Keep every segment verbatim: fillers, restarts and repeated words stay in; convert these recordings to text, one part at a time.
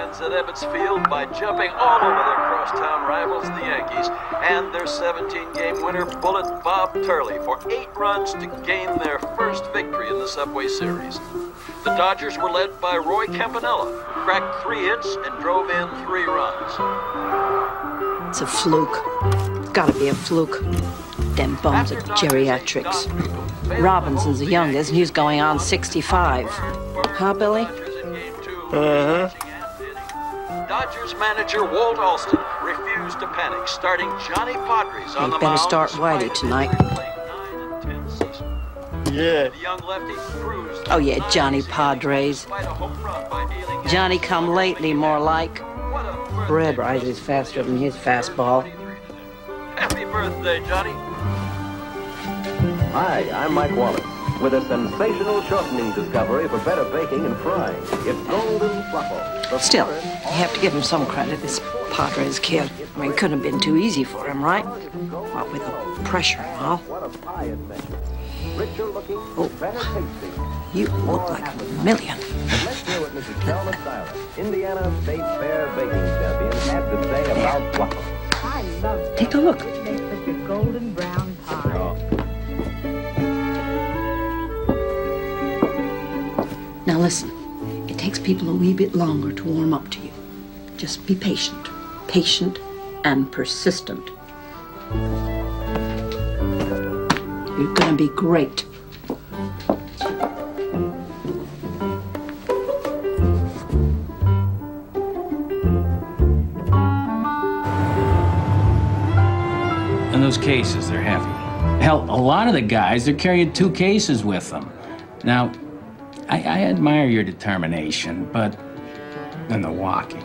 fans at Ebbets Field by jumping all over their crosstown rivals, the Yankees, and their seventeen game winner, Bullet Bob Turley, for eight runs to gain their first victory in the Subway Series. The Dodgers were led by Roy Campanella, who cracked three hits and drove in three runs. It's a fluke. It's gotta be a fluke. Them bums at geriatrics. Robinson's the youngest, and he's going on sixty-five. Huh, Billy? Uh-huh. Dodgers manager Walt Alston refused to panic, starting Johnny Padres on You the better mound. start Whitey tonight. Yeah. The young lefty cruised. Oh, yeah, Johnny Padres. Johnny come lately, more like. Bread rises faster than his fastball. Happy birthday, Johnny. Hi, I'm Mike Wallace with a sensational shortening discovery for better baking and frying. It's Golden Fluffle. The Still, forest- you have to give him some credit, this Padres kid. I mean, it couldn't have been too easy for him, right? What with the pressure and all. What a pie it makes. Richer looking, Oh. better tasting. You look like a million. And let's hear what Missus Thelma Siler, Indiana State Fair baking champion, had to say about Fluffle. I love it. Take a look. It makes such a golden brown pie. Oh. Now listen, it takes people a wee bit longer to warm up to you. Just be patient. Patient and persistent. You're gonna be great. And those cases, they're heavy. Hell, a lot of the guys, they're carrying two cases with them. Now, I, I admire your determination, but then the walking.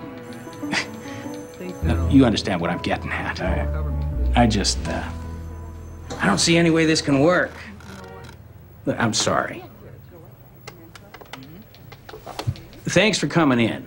Now, you understand what I'm getting at. I, I just, uh, I don't see any way this can work. Look, I'm sorry. Thanks for coming in.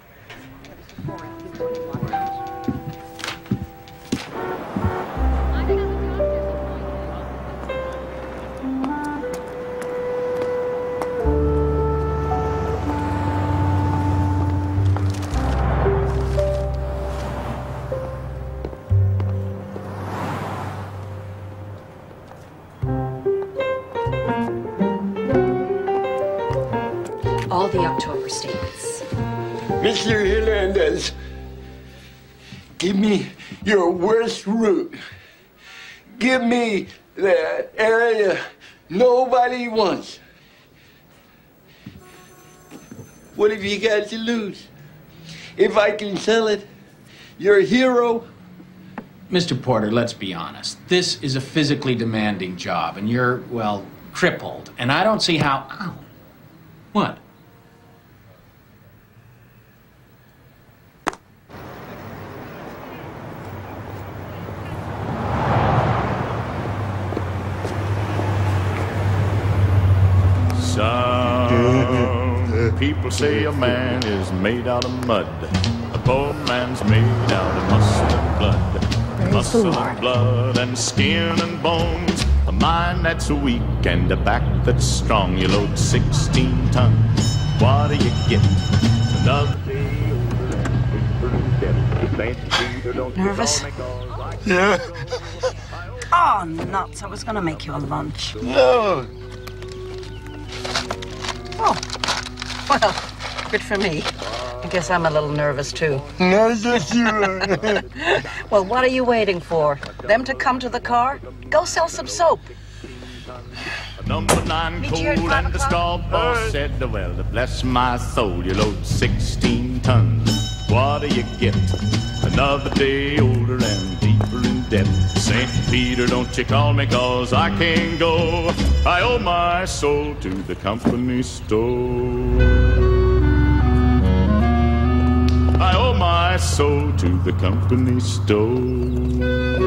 All the October statements. Mister Hernandez, give me your worst route. Give me the area nobody wants. What have you got to lose? If I can sell it, you're a hero. Mister Porter, let's be honest. This is a physically demanding job, and you're, well, crippled. And I don't see how... Ow. What? Some people say a man is made out of mud. A poor man's made out of muscle and blood. Muscle and blood and skin and bones. A mind that's weak and a back that's strong. You load sixteen tons. What do you get? Another Nervous? Yeah. Oh, nuts. I was gonna make you a lunch. No. Oh, well, good for me. I guess I'm a little nervous, too. No, just you. Well, what are you waiting for? Them to come to the car? Go sell some soap. Number nine Meet cold you at five and the o'clock. straw boss said, well, bless my soul, you load sixteen tons. What do you get? Another day older and deeper in debt. Saint Peter, don't you call me, cause I can't go. I owe my soul to the company store. I owe my soul to the company store.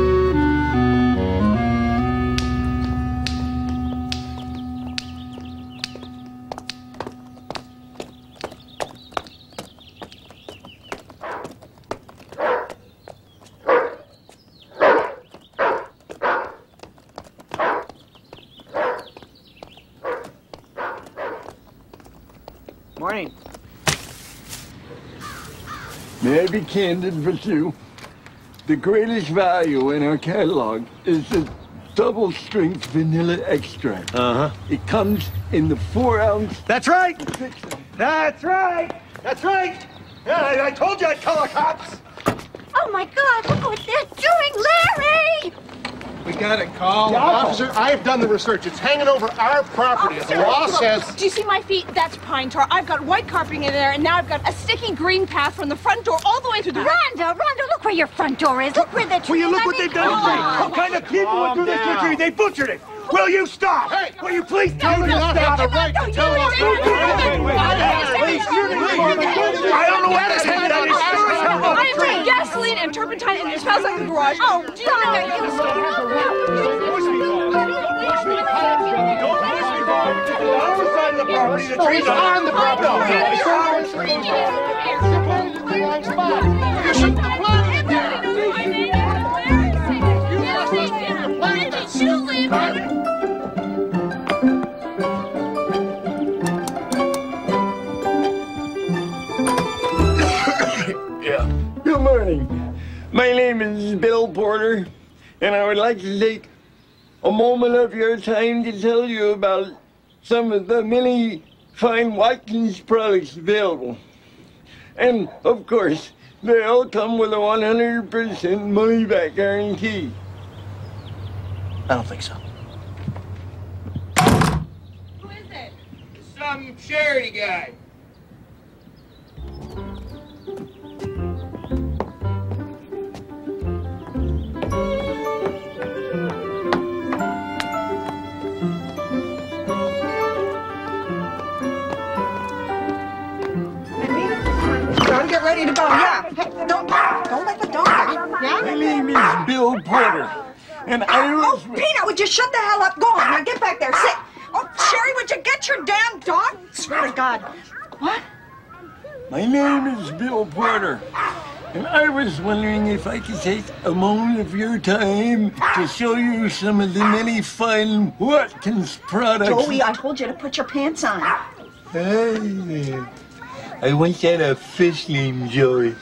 Morning. May I be candid with you? The greatest value in our catalog is the double-strength vanilla extract. Uh-huh. It comes in the four-ounce... That's right! That's right! That's right! Yeah, I, I told you I'd call the cops! Oh, my God, look what they're doing, Larry! We got a call. Yeah, officer, I have done the research. It's hanging over our property. Officer, The law look, says... Do you see my feet? That's pine tar. I've got white carpeting in there, and now I've got a sticky green path from the front door all the way to the... Rhonda, Rhonda, look where your front door is. Look where the tree Will you is. look I what mean, they've done to me? come What kind of people went through this down. country? They butchered it. Will you stop? Hey, will you please tell me not have the right to tell us who did it? I don't know what is hanging out his I am doing gasoline and turpentine, and it smells like a garage. Oh, do you think I can the property. The trees are on the property. You shouldn't have planted it there. You left us when you planted it. Yeah. Good morning. My name is Bill Porter, and I would like to take a moment of your time to tell you about some of the many fine Watkins products available. And, of course, they all come with a one hundred percent money-back guarantee. I don't think so. Who is it? Some charity guy. Get ready to go, yeah. Don't, don't let the dog out. Yeah? My name is Bill Porter, and I was... Oh, Peanut, would you shut the hell up? Go on, now get back there, sit. Oh, Sherry, would you get your damn dog? Swear to God. What? My name is Bill Porter, and I was wondering if I could take a moment of your time to show you some of the many fine Watkins products. Joey, I told you to put your pants on. Hey, I once had a fish named Joey.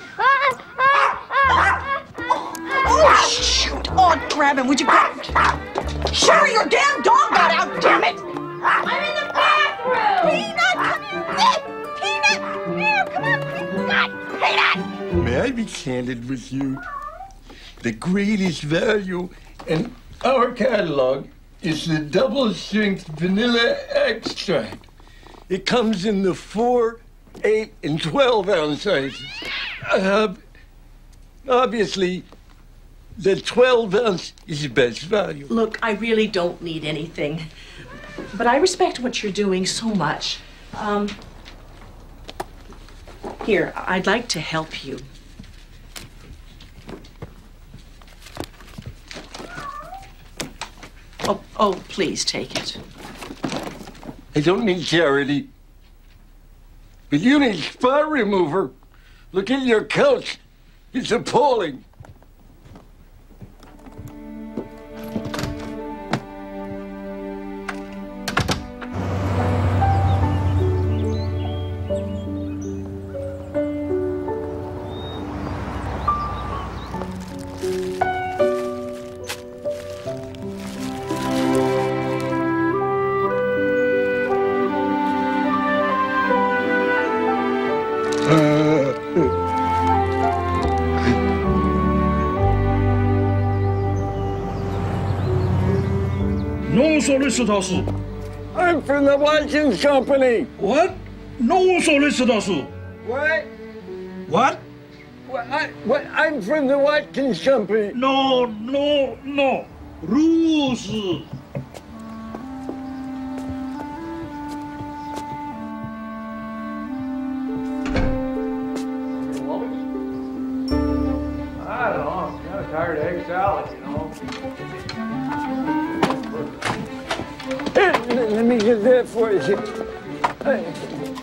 Oh, shoot. Oh, grab him, would you go? Sherry, your damn dog got out, damn it. I'm in the bathroom! Peanut, come here. Peanut, here, come on. God, Peanut. May I be candid with you? The greatest value in our catalog is the double-strength vanilla extract. It comes in the four, eight, and twelve ounce sizes. Uh, obviously, the twelve ounce is the best value. Look, I really don't need anything, but I respect what you're doing so much. Um, here, I'd like to help you. Oh, oh, please take it. I don't need charity. But you need spot remover. Look at your couch. It's appalling. No solicitors. I'm from the Watkins Company. What? No solicitors. What? What? What? I, what? I'm from the Watkins Company. No, no, no. Rules. I don't know. I'm kind of tired of egg salad, you know. Hey, let me get that for you. Hey.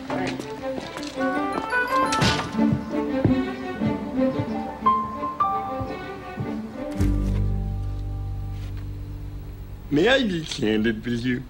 May I be candid with you?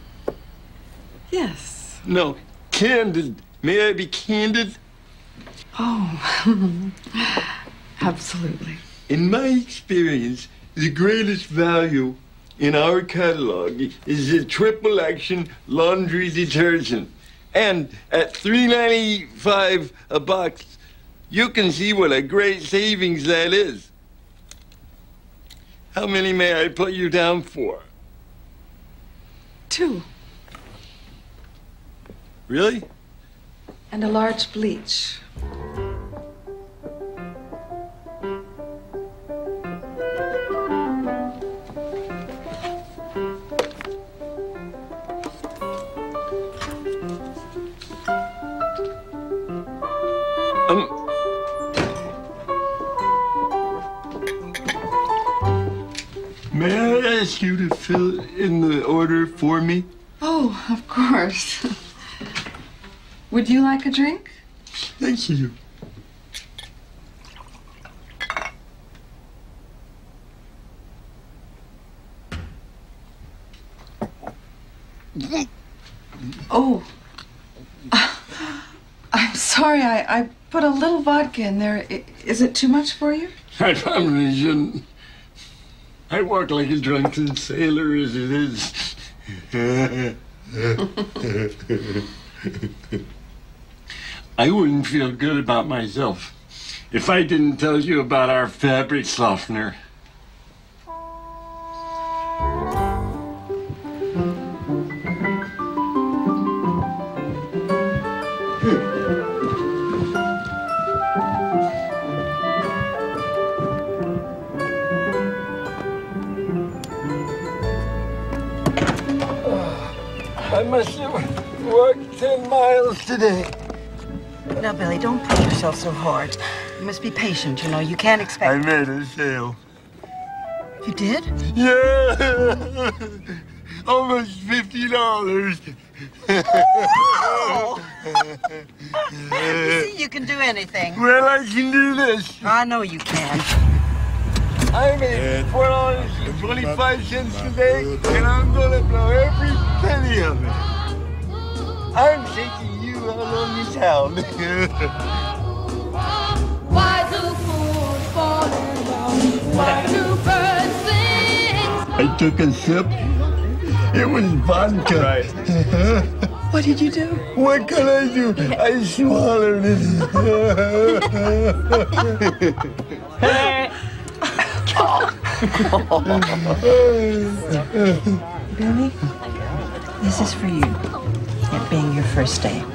Yes. No, candid. May I be candid? Oh, absolutely. In my experience, the greatest value in our catalog is a triple action laundry detergent. And at three ninety-five a box, you can see what a great savings that is. How many may I put you down for? Two. Really? And a large bleach. Um, may I ask you to fill in the order for me? Oh, of course. Would you like a drink? Thank you. Oh. I'm sorry, I, I put a little vodka in there. I, is it too much for you? I probably shouldn't. I walk like a drunken sailor as it is. I wouldn't feel good about myself if I didn't tell you about our fabric softener. I must have walked ten miles today. Now, Billy, don't push yourself so hard. You must be patient, you know. You can't expect... I made a sale. You did? Yeah! Almost fifty dollars. Oh! You see, you can do anything. Well, I can do this. I know you can. I made four dollars and twenty-five cents today, and I'm gonna blow every penny of it. I'm taking you out on the town. Why do fools fall in love? Why do birds sing? I took a sip. It was vodka. Right. What did you do? What could I do? I swallowed it. Hey. Billy, this is for you. It being your first day.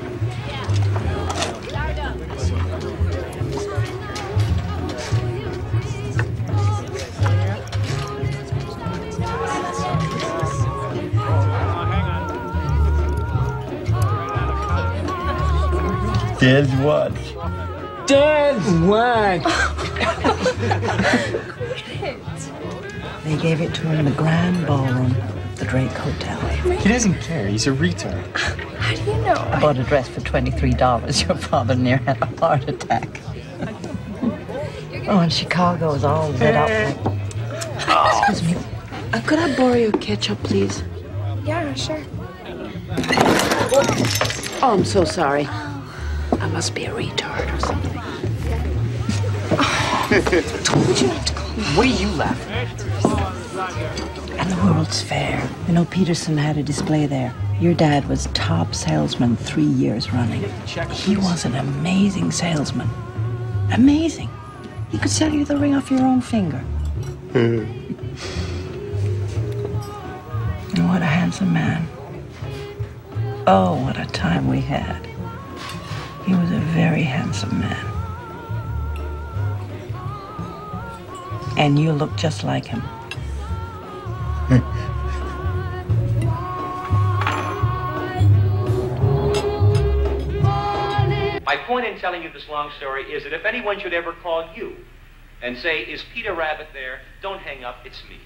Dad's watch. Dad's watch. They gave it to him in the grand ballroom at the Drake Hotel. He doesn't care. He's a retard. How do you know? I bought a dress for twenty-three dollars. Your father near had a heart attack. Oh, and Chicago is all lit up. Like... Excuse me. Uh, could I borrow your ketchup, please? Yeah, sure. Oh, I'm so sorry. I must be a retard or something. Oh, told you not to call me. What are you laughing at? And the World's Fair. You know, Peterson had a display there. Your dad was top salesman three years running. He was an amazing salesman. Amazing. He could sell you the ring off your own finger. And what a handsome man. Oh, what a time we had. He was a very handsome man. And you look just like him. My point in telling you this long story is that if anyone should ever call you and say, "Is Peter Rabbit there?" don't hang up, it's me.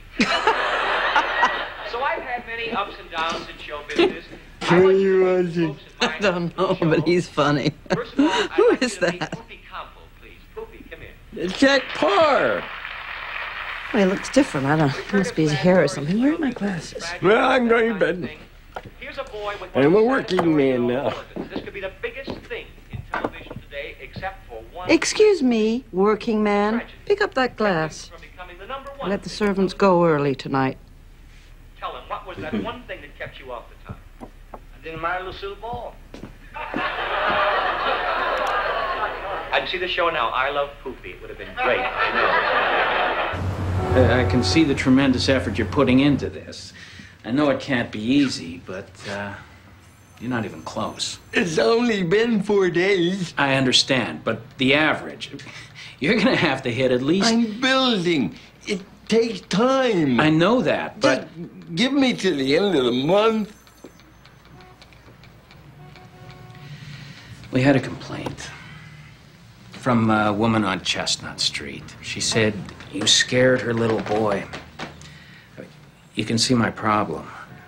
So I've had many ups and downs in show business. Who are you watching? I don't know, but he's funny. First of all, I'd Who like is you to meet that? Poopy Compo, please. Poopy, come in. It's Jack Parr. Well, he looks different. I don't know. It must be his hair or something. Where are my glasses? Well, I'm going to bed. Here's a boy with I'm a working man now. This could be the biggest thing in television today. say, except for one... Excuse me, working man. Pick up that glass. one. Let the servants go early tonight. Tell him, what was that one thing that kept you off the top? I didn't marry Lucille Ball. I'd see the show now. I Love Poopy. It would have been great. I Uh, I can see the tremendous effort you're putting into this. I know it can't be easy, but uh, you're not even close. It's only been four days. I understand, but the average, you're gonna have to hit at least... I'm building. It takes time. I know that, but... Just give me to the end of the month. We had a complaint from a woman on Chestnut Street. She said you scared her little boy. You can see my problem.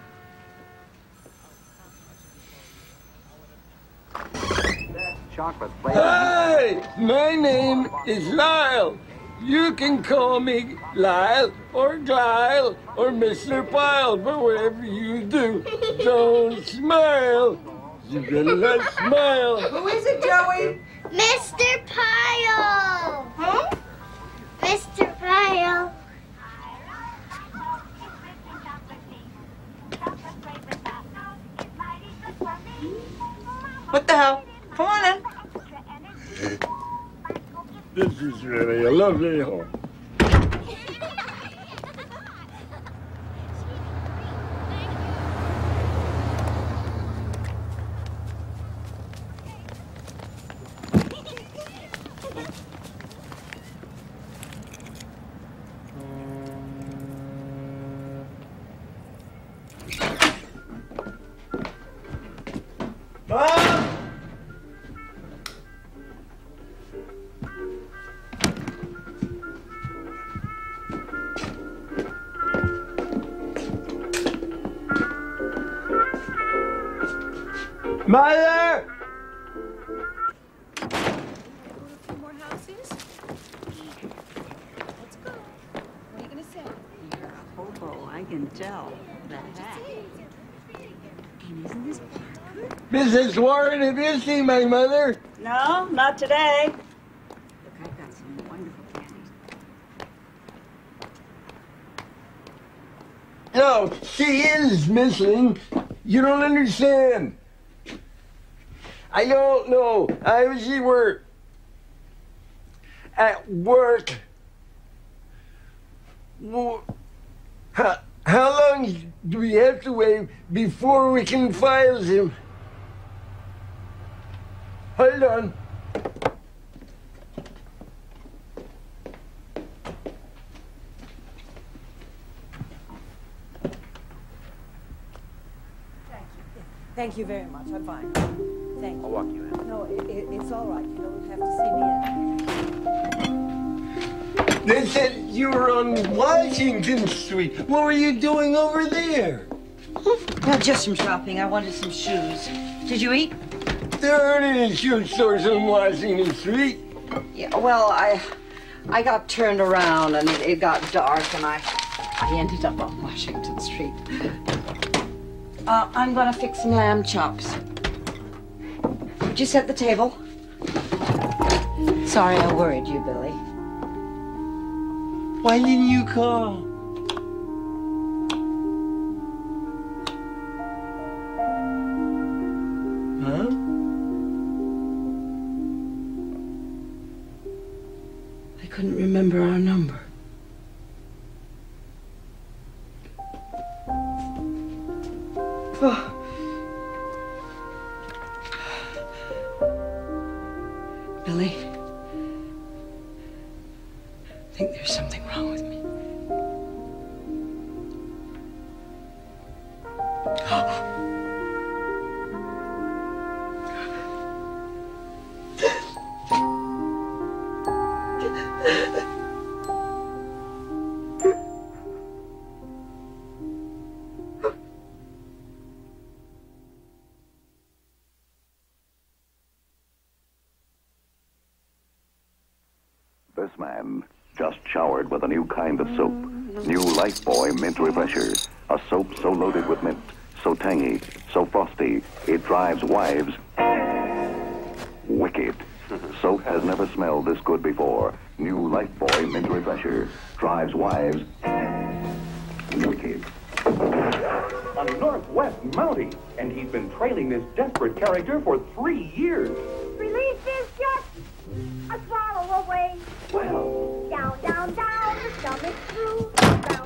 Hi, my name is Lyle. You can call me Lyle or Glyle or Mister Pyle, but whatever you do, don't smile. You gotta smile. Who is it, Joey? Mister Pyle! Huh? Mister Pyle. What the hell? Come on in. This is really a lovely home. Mother! More houses? Let's go. What are you gonna say? You're a hobo, I can tell. The hat. And isn't this good? Missus Warren, have you seen my mother? No, not today. Look, I've got some wonderful candies. No, she is missing. You don't understand. I don't know. I was at work. At work. Wo- How, how long do we have to wait before we can file him? Hold on. Thank you very much. I'm fine. Thank you. I'll walk you in. No, it, it, it's all right. You don't have to see me in. They said you were on Washington Street. What were you doing over there? Well, just some shopping. I wanted some shoes. Did you eat? There aren't any shoe stores on Washington Street. Yeah, well, I I got turned around and it, it got dark and I, I ended up on Washington Street. Uh, I'm gonna fix some lamb chops. Would you set the table? Sorry I worried you, Billy. Why didn't you call? Huh? I couldn't remember our number. Oh. Billy, I think there's something wrong with me. This man just showered with a new kind of soap. New Lifebuoy Mint Refresher. A soap so loaded with mint, so tangy, so frosty, it drives wives wicked. Soap has never smelled this good before. New Lifebuoy Mint Refresher drives wives wicked. A Northwest Mountie, and he's been trailing this desperate character for three years. Release is just a swallow away. Well, Down, down, down, the stomach through, down.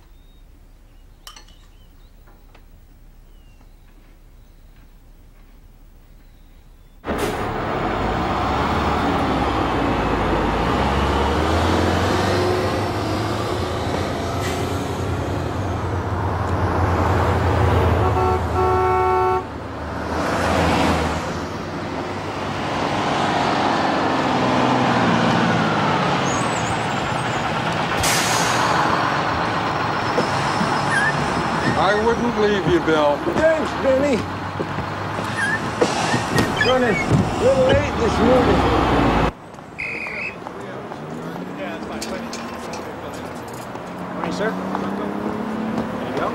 I wouldn't leave you, Bill. Thanks, Benny. Running a little late this morning. Yeah, that's fine. Morning, sir. There you go.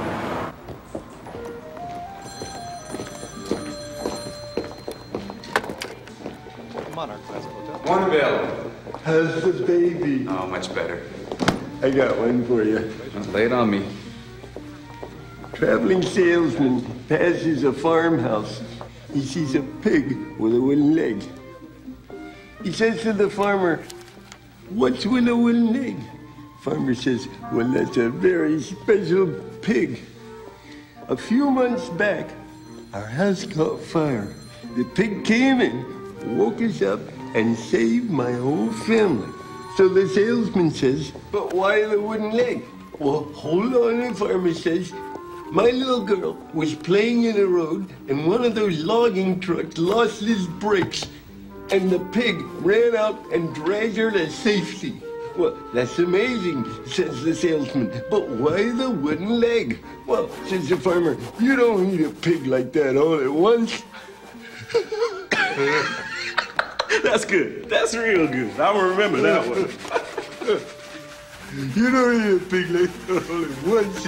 Monarch Plaza Hotel. One Bill. How's the baby? Oh, much better. I got one for you. Lay it on me. Traveling salesman passes a farmhouse. He sees a pig with a wooden leg. He says to the farmer, "What's with a wooden leg?" Farmer says, "Well, that's a very special pig. A few months back, our house caught fire. The pig came in, woke us up, and saved my whole family." So the salesman says, "But why the wooden leg?" "Well, hold on," the farmer says. "My little girl was playing in the road, and one of those logging trucks lost his brakes, and the pig ran out and dragged her to safety." "Well, that's amazing," says the salesman, "but why the wooden leg?" "Well," says the farmer, "you don't eat a pig like that all at once." That's good. That's real good. I'll remember that one. You don't eat a pig like that all at once.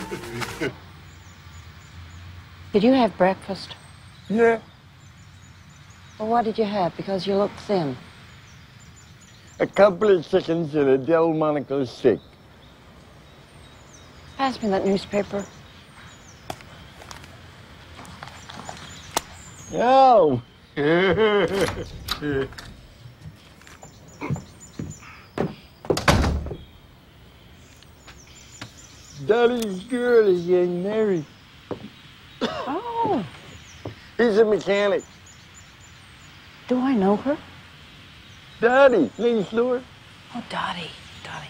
Did you have breakfast? Yeah. Well, what did you have? Because you look thin. A couple of chickens and a Delmonico steak. Pass me that newspaper. No. Daddy's girl is getting married. Oh. He's a mechanic. Do I know her? Dottie, next door. Oh, Dottie. Dottie.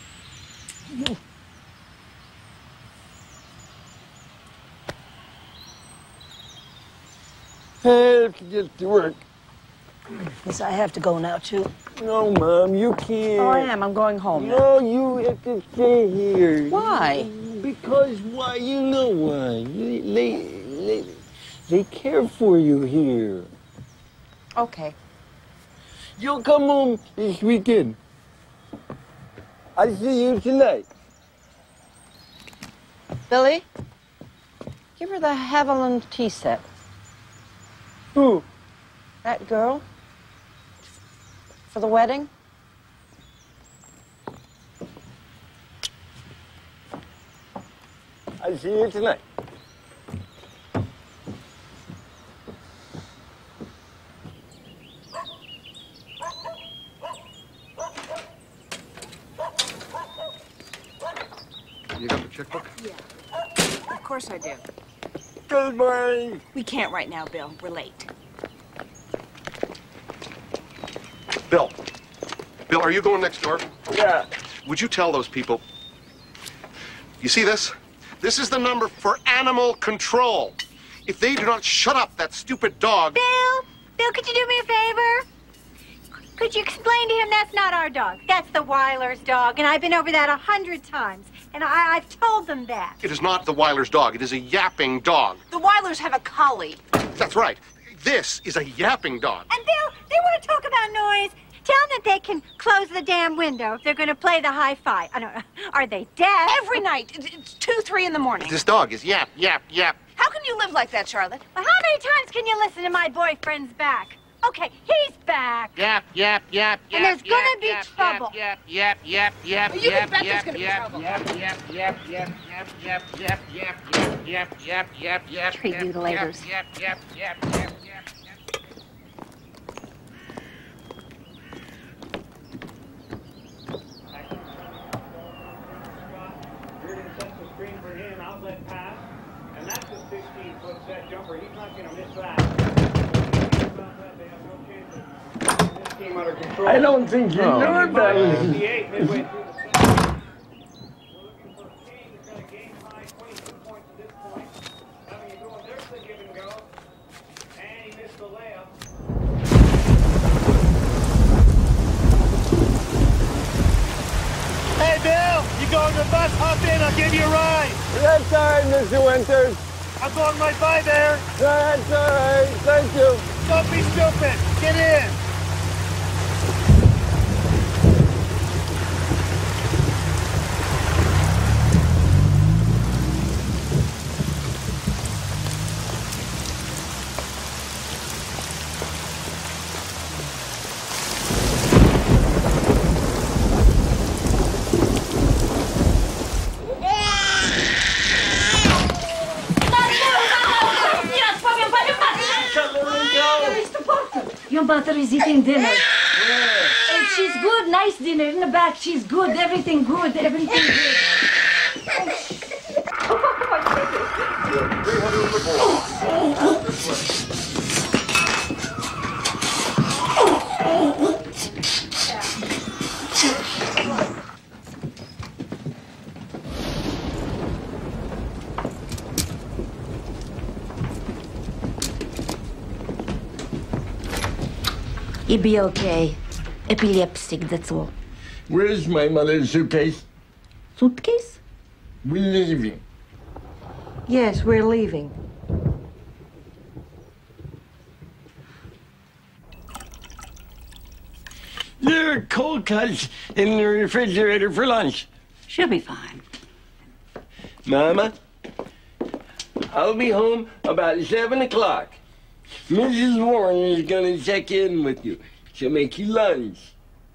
I have to get to work. Yes, I have to go now, too. No, Mom, you can't. Oh, I am. I'm going home now. No, you have to stay here. Why? Because why? You know why. They, they, they, they care for you here. Okay. You'll come home this weekend. I'll see you tonight. Billy, give her the Helen tea set. Who? That girl. For the wedding. I'll see you tonight. You got the checkbook? Yeah. Of course I do. Good morning. We can't right now, Bill. We're late. Bill. Bill, are you going next door? Yeah. Would you tell those people? You see this? This is the number for animal control. If they do not shut up that stupid dog... Bill, Bill, could you do me a favor? Could you explain to him that's not our dog? That's the Weiler's dog, and I've been over that a hundred times, and I, I've told them that. It is not the Weiler's dog. It is a yapping dog. The Weilers have a collie. That's right. This is a yapping dog. And Bill, they want to talk about noise. Tell them that they can close the damn window if they're going to play the hi-fi. I don't know. Are they deaf? Every night. It's two, three in the morning. This dog is yap, yap, yap. How can you live like that, Charlotte? Well, how many times can you listen to my boyfriend's back? Okay, he's back. Yep, yep, yep, yep. And there's yep, gonna be yep, trouble. Yep, yep, yep, yep, You yep, can bet there's yep, gonna be yep, trouble. yep, yep, yep, yep, yep, yep, yep, yep, yep, yep, yep, yep, yep. Treat yep, mutilators. Yep, yep, yep, yep, yep, yep. Mirren sets the screen for him, outlet pass, and that's a sixteen-foot set jumper. He's not going to miss that. They have no chance of this team under control. I don't think you Oh. know about it. fifty-eight midway through the set. We're looking for King, who's got a game-high twenty-two points at this point. Having it going, there's the give and go. And he missed the layup. Hey, Bill, you going to the bus? Hop in, I'll give you a ride. That's all right, Mister Winters. I'm going right by there. That's all right. Thank you. Don't be stupid. Get in. Your mother is eating dinner. Yeah. And she's good, nice dinner. In the back, she's good, everything good, everything good. He'll be okay. Epileptic, that's all. Where's my mother's suitcase? Suitcase? We're leaving. Yes, we're leaving. There are cold cuts in the refrigerator for lunch. She'll be fine. Mama, I'll be home about seven o'clock. Missus Warren is gonna check in with you. She'll make you lunch.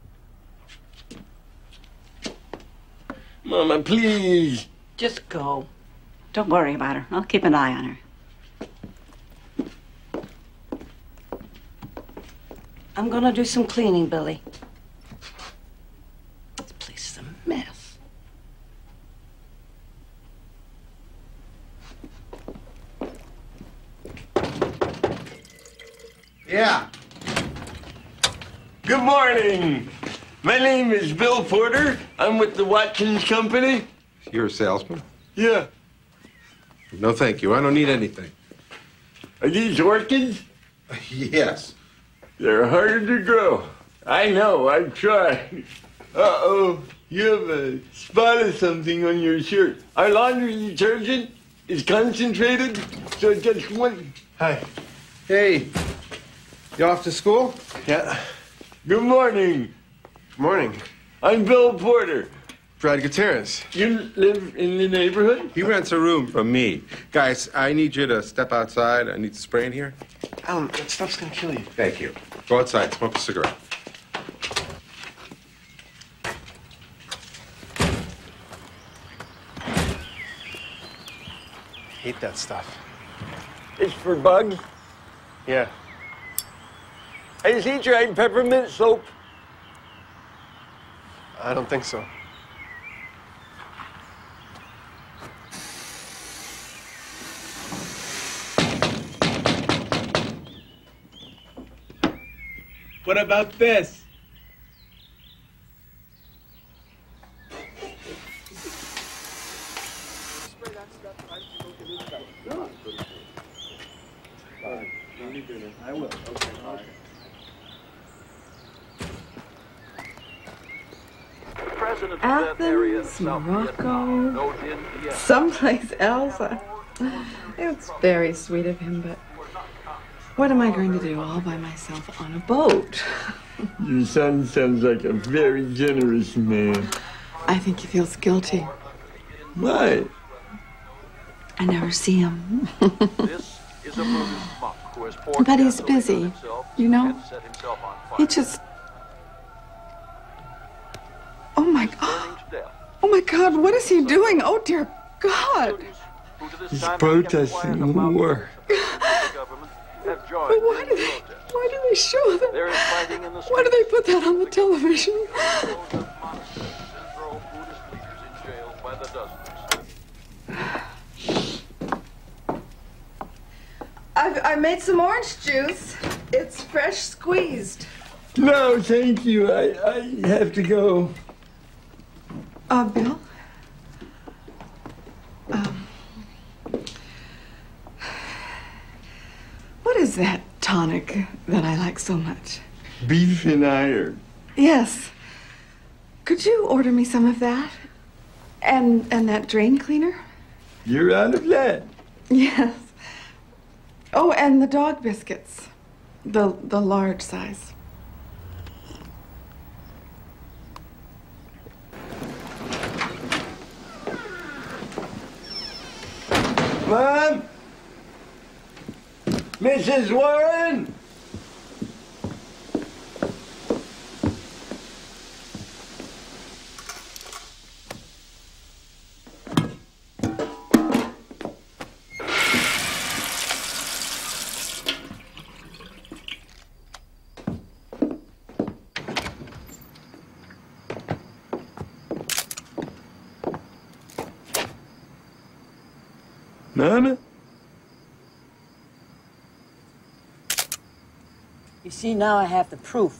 Mama, please. Just go. Don't worry about her. I'll keep an eye on her. I'm gonna do some cleaning, Billy. This place is a mess. Yeah. Good morning. My name is Bill Porter. I'm with the Watkins Company. You're a salesman? Yeah. No, thank you. I don't need anything. Are these orchids? Yes. They're harder to grow. I know, I've tried. Uh-oh, you have a spot of something on your shirt. Our laundry detergent is concentrated, so it gets one. Hi. Hey. You off to school? Yeah. Good morning. Good morning. I'm Bill Porter. Brad Gutierrez. You live in the neighborhood? He rents a room from me. Guys, I need you to step outside. I need to spray in here. Alan, that stuff's gonna kill you. Thank you. Go outside, smoke a cigarette. I hate that stuff. It's for bugs? Yeah. Has he tried peppermint soap? I don't think so. What about this? I will. Okay. All right. Athens, Morocco, someplace else. It's very sweet of him, but what am I going to do all by myself on a boat? Your son sounds like a very generous man. I think he feels guilty. Why? I never see him. This is a Brutus Mock. who has poured But he's gasoline on busy, himself you know? and set himself on fire. He just... Oh my... Burning to death. Oh my God, what is he doing? Oh dear God. Who to this He's time have kept protesting quiet about war. the government have But joined why in do the they... protest. Why do they show that? There is fighting in the Why do they put that on the television? throw Buddhist leaders in jail by the dozens. I've, I made some orange juice. It's fresh squeezed. No, thank you. I, I have to go. Uh, Bill? Um, what is that tonic that I like so much? Beef and iron. Yes. Could you order me some of that? And and that drain cleaner? You're out of that. Yes. Oh, and the dog biscuits. The the large size. Mom? Missus Warren? Mama? You see, now I have the proof.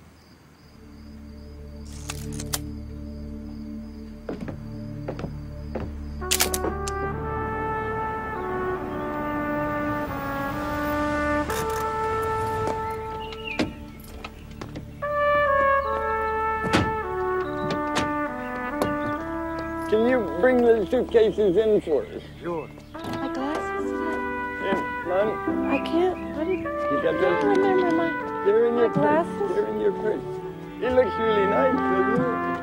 Can you bring the suitcases in for us? Sure. My glasses? Yeah, Mom. I can't. What did You got I those? can't remember my. They're in your my purse. glasses? They're in your purse. It looks really nice, doesn't it?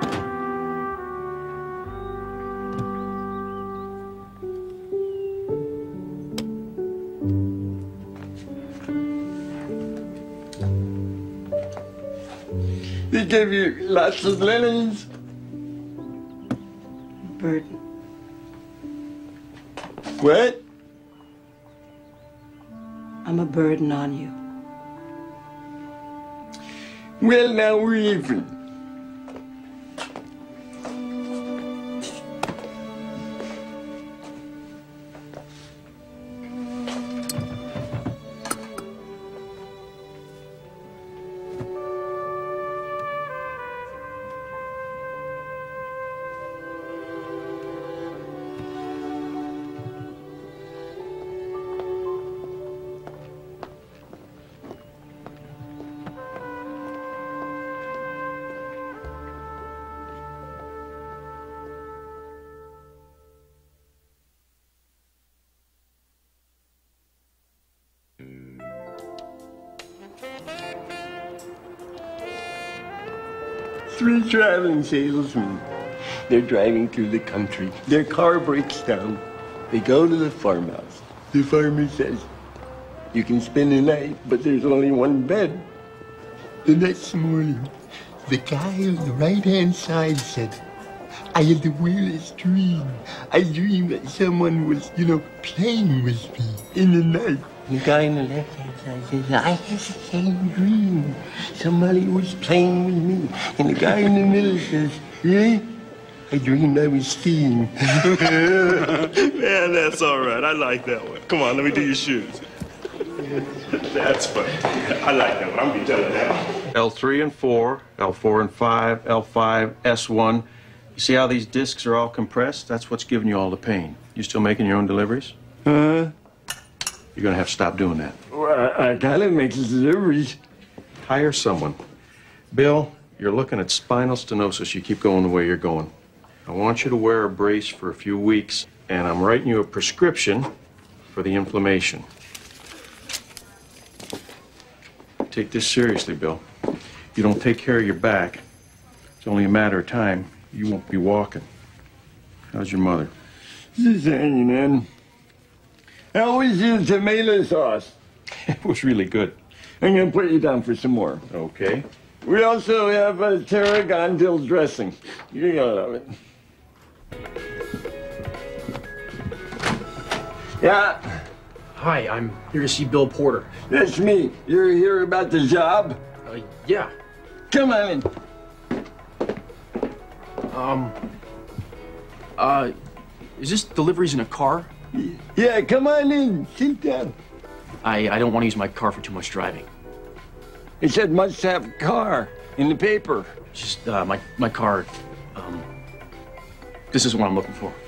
They give you lots of linens. Burden. What? I'm a burden on you. Well, now we're even. Three traveling salesmen. They're driving through the country. Their car breaks down. They go to the farmhouse. The farmer says, you can spend the night, but there's only one bed. The next morning, the guy on the right-hand side said, I had the weirdest dream. I dreamed that someone was, you know, playing with me in the night. The guy on the left-hand side says, I had the same dream. Somebody was playing with me. And the guy in the middle says, really? I dreamed I was skiing. Man, that's all right. I like that one. Come on, let me do your shoes. That's funny. I like that one. I'm gonna be telling that. L three and four, L four and five, L five, S one. You see how these discs are all compressed? That's what's giving you all the pain. You still making your own deliveries? Uh, You're gonna have to stop doing that. well, I, I gotta make the deliveries. Hire someone. Bill, you're looking at spinal stenosis. You keep going the way you're going. I want you to wear a brace for a few weeks, and I'm writing you a prescription for the inflammation. Take this seriously, Bill. If you don't take care of your back, it's only a matter of time. You won't be walking. How's your mother? Just hanging in. How was your tomato sauce? It was really good. I'm going to put you down for some more. Okay. We also have a tarragon dill dressing. You're going to love it. Yeah? Hi, I'm here to see Bill Porter. That's me. You're here about the job? Uh, yeah. Come on in. Um, uh, is this deliveries in a car? Yeah, come on in. Sit down. I, I don't want to use my car for too much driving. It said must have car in the paper. Just, uh, my, my car, um, this is what I'm looking for.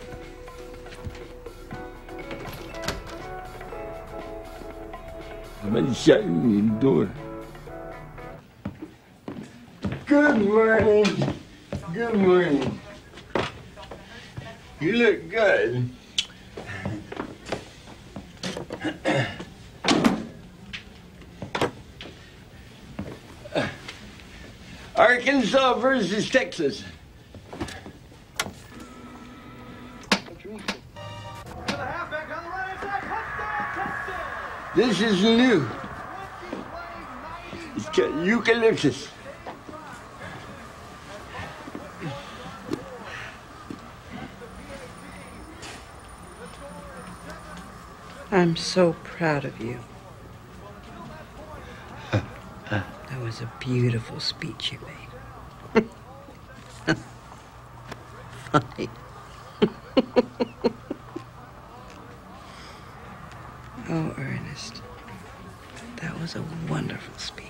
Somebody shut the door. Good morning. Good morning. You look good. Arkansas versus Texas. This is new. It's got eucalyptus. I'm so proud of you. That was a beautiful speech you made. Funny. Oh, Ernest, that was a wonderful speech.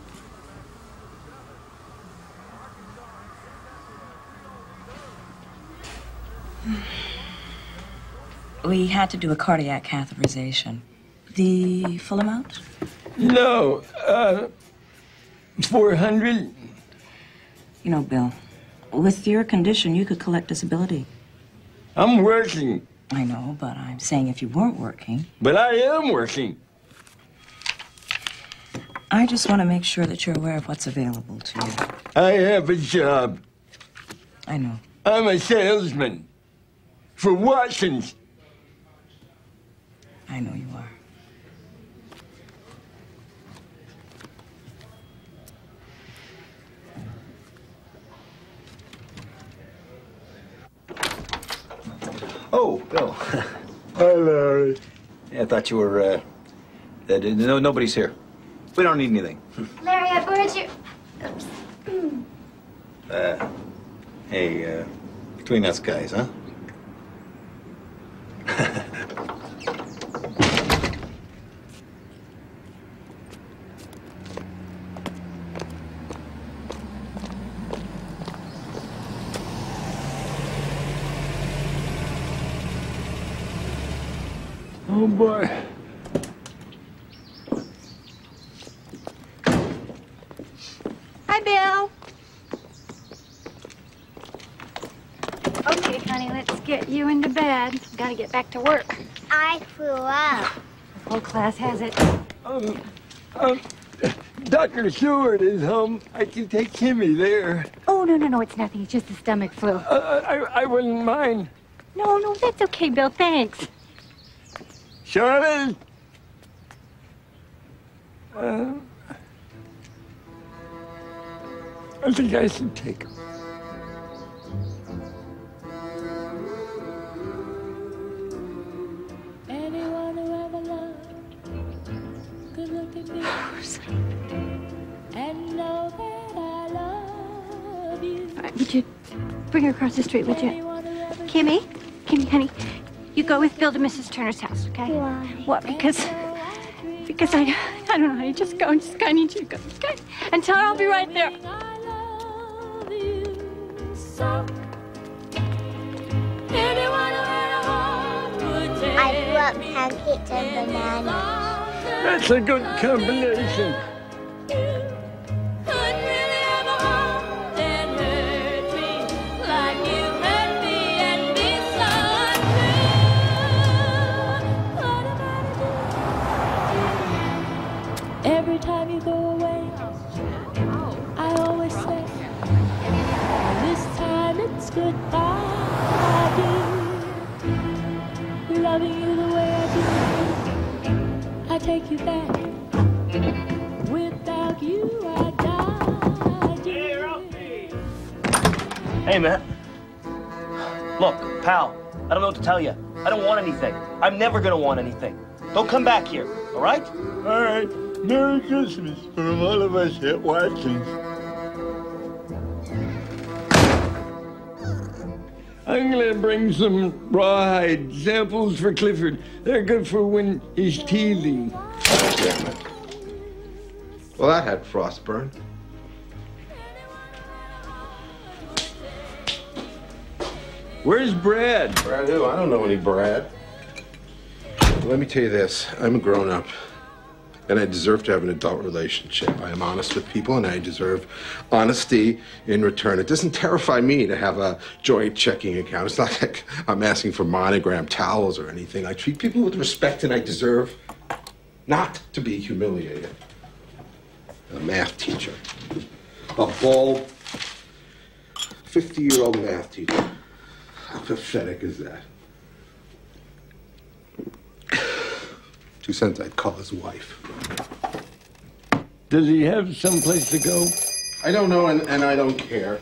We had to do a cardiac catheterization. The full amount? No, uh, four hundred. You know, Bill, with your condition, you could collect disability. I'm working. I know, but I'm saying if you weren't working. But I am working. I just want to make sure that you're aware of what's available to you. I have a job. I know. I'm a salesman for Watkins. I know you are. Oh, Bill. Hi, Larry. Yeah, I thought you were, uh, that, no, nobody's here. We don't need anything. Larry, I borrowed your... Oops. Uh, hey, uh, between us guys, huh? Oh, boy. Hi, Bill. Okay, honey, let's get you into bed. Gotta get back to work. I flew up. The whole class has it. Um, um, Doctor Stewart is home. I can take Kimmy there. Oh, no, no, no, it's nothing. It's just a stomach flu. Uh, I, I wouldn't mind. No, no, that's okay, Bill. Thanks. Charlotte? Uh, I think I should take him. Anyone who ever loved could look at me and know that I love you. All right, would you bring her across the street, would you? Kimmy? Kimmy, honey, you go with Bill to Missus Turner's house, okay? Why? What? Because, because I, I don't know. You just go. Just I need you to go. Okay? And tell her I'll be right there. I grew up pancakes and bananas. That's a good combination. Every time you go away, I always say, this time it's goodbye, dear. Loving you the way I do, I take you back Hey, man. Look, pal, I don't know what to tell you. I don't want anything. I'm never gonna want anything. Don't come back here, all right? All right. Merry Christmas from all of us at Watkins. I'm gonna bring some rawhide samples for Clifford. They're good for when he's teething. Damn it. Well, that had frostburn. Where's Brad? Brad who? I don't know any Brad. Let me tell you this. I'm a grown-up, and I deserve to have an adult relationship. I am honest with people, and I deserve honesty in return. It doesn't terrify me to have a joint checking account. It's not like I'm asking for monogram towels or anything. I treat people with respect, and I deserve not to be humiliated. A math teacher. A bald, fifty-year-old math teacher. How pathetic is that? Two cents I'd call his wife. Does he have someplace to go? I don't know, and, and I don't care.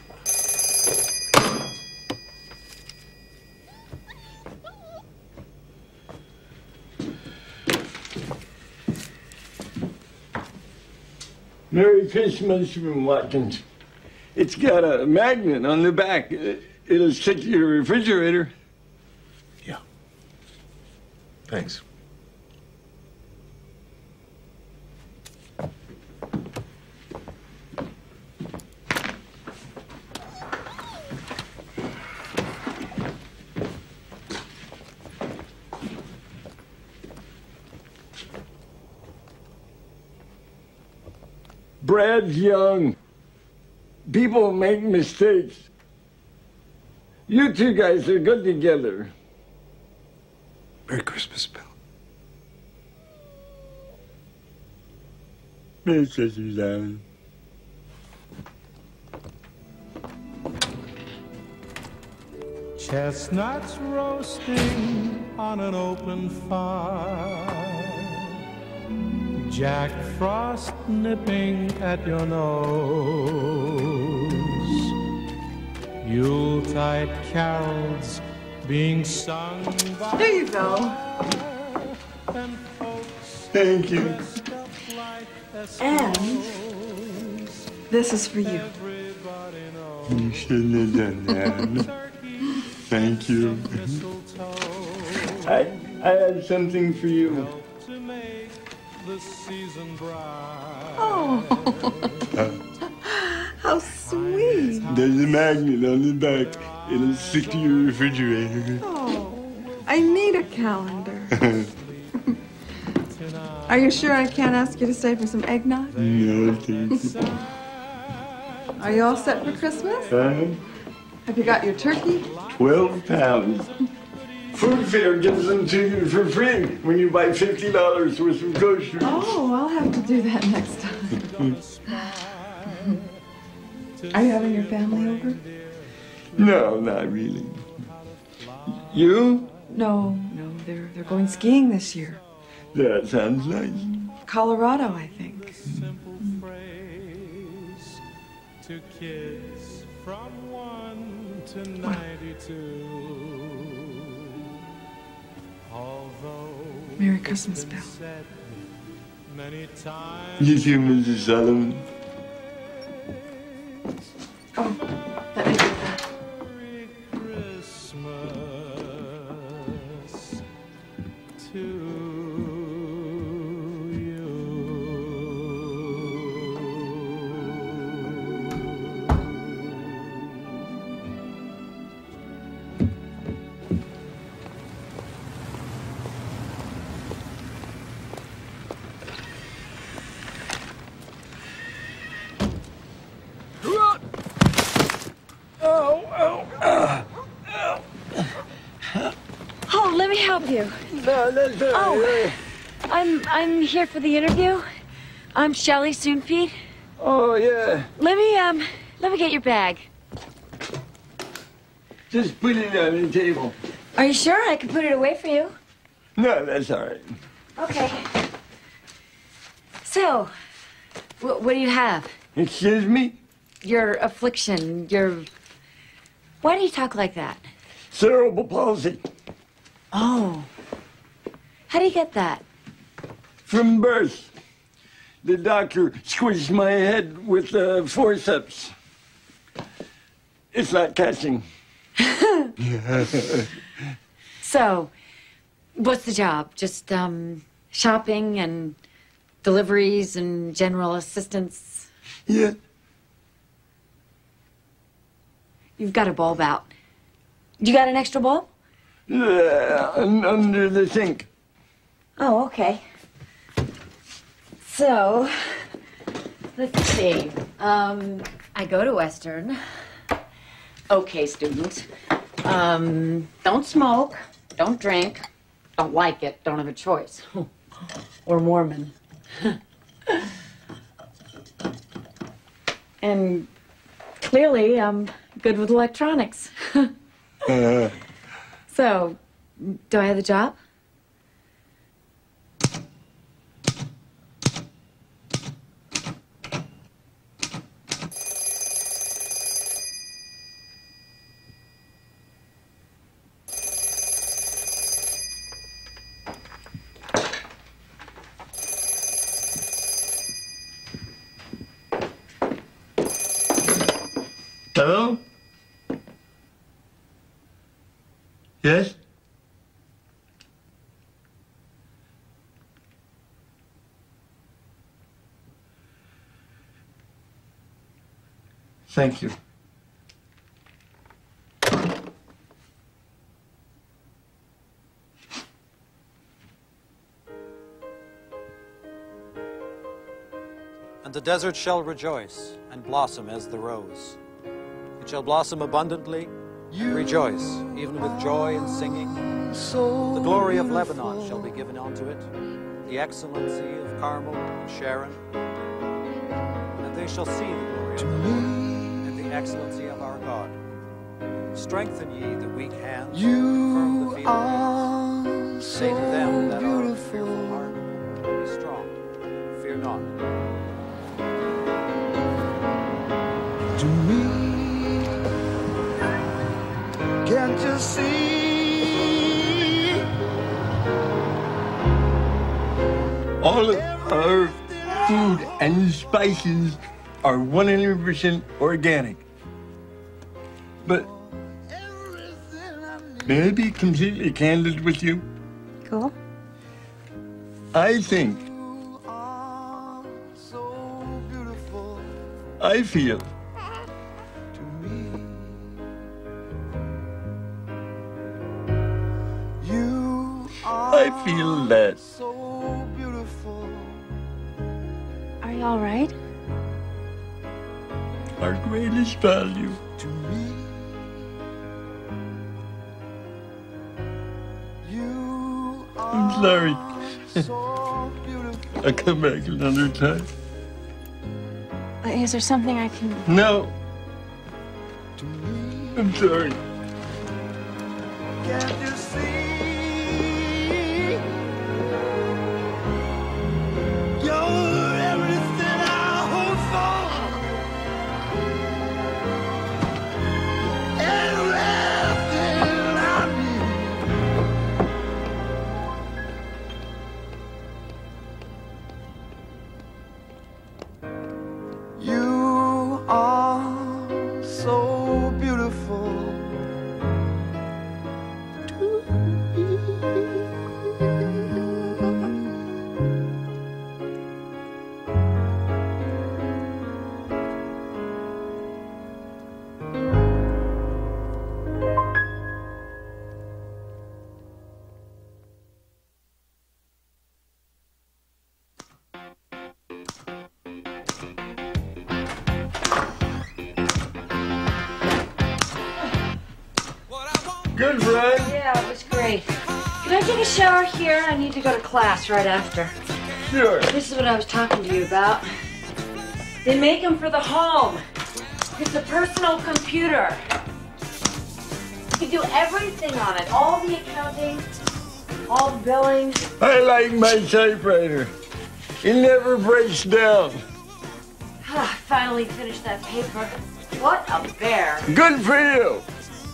Merry Christmas from Watkins. It's got a magnet on the back. It'll stick to your refrigerator. Yeah. Thanks. Brad's young. People make mistakes. You two guys are good together. Merry Christmas, Bill. Merry Christmas, Alan. Chestnuts roasting on an open fire, Jack Frost nipping at your nose, Yuletide carols being sung by... There you go. Thank you. And this is for you. You shouldn't have done that. Thank you. I, I have something for you. Oh, how sweet. There's a magnet on the back. It'll stick to your refrigerator. Oh, I need a calendar. Are you sure I can't ask you to stay for some eggnog? No, thank you. Are you all set for Christmas? Uh, Have you got your turkey? Twelve pounds. Food Fair gives them to you for free when you buy fifty dollars worth of groceries. Oh, I'll have to do that next time. Are you having your family over? No, not really. You? No, no, they're they're going skiing this year. That sounds nice. Colorado, I think. To kids from one to ninety-two. Although Merry Christmas, Bill. Many times. You too, Missus Sullivan. Oh, let me do that. Christmas to You. No, that's all oh, right. I'm I'm here for the interview. I'm Shelly Soonfeet. Oh yeah. Let me um let me get your bag. Just put it on the table. Are you sure I can put it away for you? No, that's all right. Okay. So, wh what do you have? Excuse me? Your affliction, your Why do you talk like that? Cerebral palsy. Oh. How do you get that? From birth. The doctor squished my head with uh, forceps. It's not catching. So, what's the job? Just um, shopping and deliveries and general assistance? Yeah. You've got a bulb out. You got an extra bulb? Yeah, under the sink. Oh, okay. So, let's see. Um, I go to Western. Okay, student. Um, don't smoke. Don't drink. Don't like it. Don't have a choice. Or Mormon. And clearly, I'm good with electronics. uh. So, do I have the job? Hello? Yes? Thank you. And the desert shall rejoice and blossom as the rose. It shall blossom abundantly and rejoice, even with joy and singing. The glory of Lebanon shall be given unto it, the excellency of Carmel and Sharon. And they shall see the glory of the Lord and the excellency of our God. Strengthen ye the weak hands, firm the feeble hands. Say to them that are of fearful heart, be strong, fear not. To me, can't you see? All of our food and spices are one hundred percent organic. But may I be completely candid with you? Cool. I think, I feel I feel that. Are you all right? Our greatest value to me. I'm sorry. I'll come back another time. Is there something I can... No. I'm sorry. Can't you see? You're everything I hope for. Everything I need. You are so beautiful. Good run. Yeah, it was great. Can I take a shower here? I need to go to class right after. Sure. This is what I was talking to you about. They make them for the home. It's a personal computer. You can do everything on it. All the accounting, all the billing. I like my typewriter. It never breaks down. Ah, finally finished that paper. What a bear. Good for you.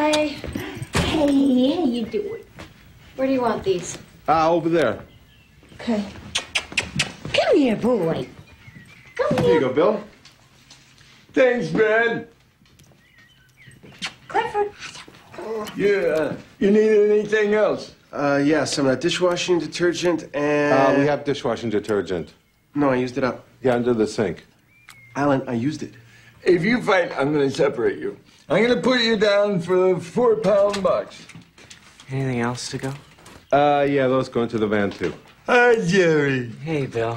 Hi. Hey, how you doing? Where do you want these? Ah, uh, over there. Okay. Come here, boy. Come here. Here you go, Bill. Thanks, Brad. Clifford. You, uh, you need anything else? Uh, yeah, some uh, dishwashing detergent and... Uh, we have dishwashing detergent. No, I used it up. Yeah, under the sink. Alan, I used it. If you fight, I'm going to separate you. I'm going to put you down for a four-pound box. Anything else to go? Uh, yeah, those go into the van, too. Hi, Jerry. Hey, Bill.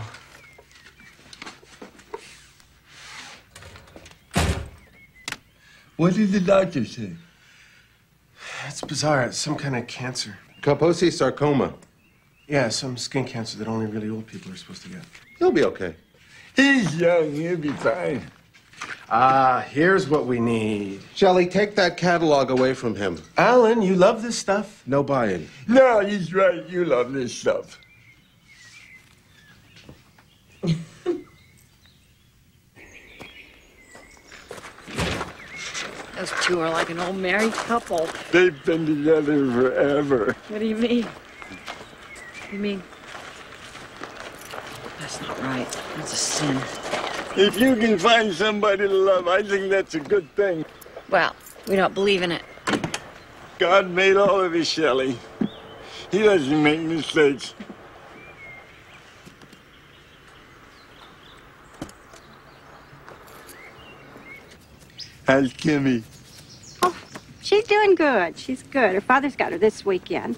What did the doctor say? It's bizarre. It's some kind of cancer. Kaposi sarcoma. Yeah, some skin cancer that only really old people are supposed to get. He'll be okay. He's young. He'll be fine. Ah, here's what we need. Shelly, take that catalog away from him. Alan, you love this stuff? No buying. No, he's right. You love this stuff. Those two are like an old married couple. They've been together forever. What do you mean? What do you mean? That's not right. That's a sin. If you can find somebody to love, I think that's a good thing. Well, we don't believe in it. God made all of us, Shelly. He doesn't make mistakes. How's Kimmy? Oh, she's doing good. She's good. Her father's got her this weekend.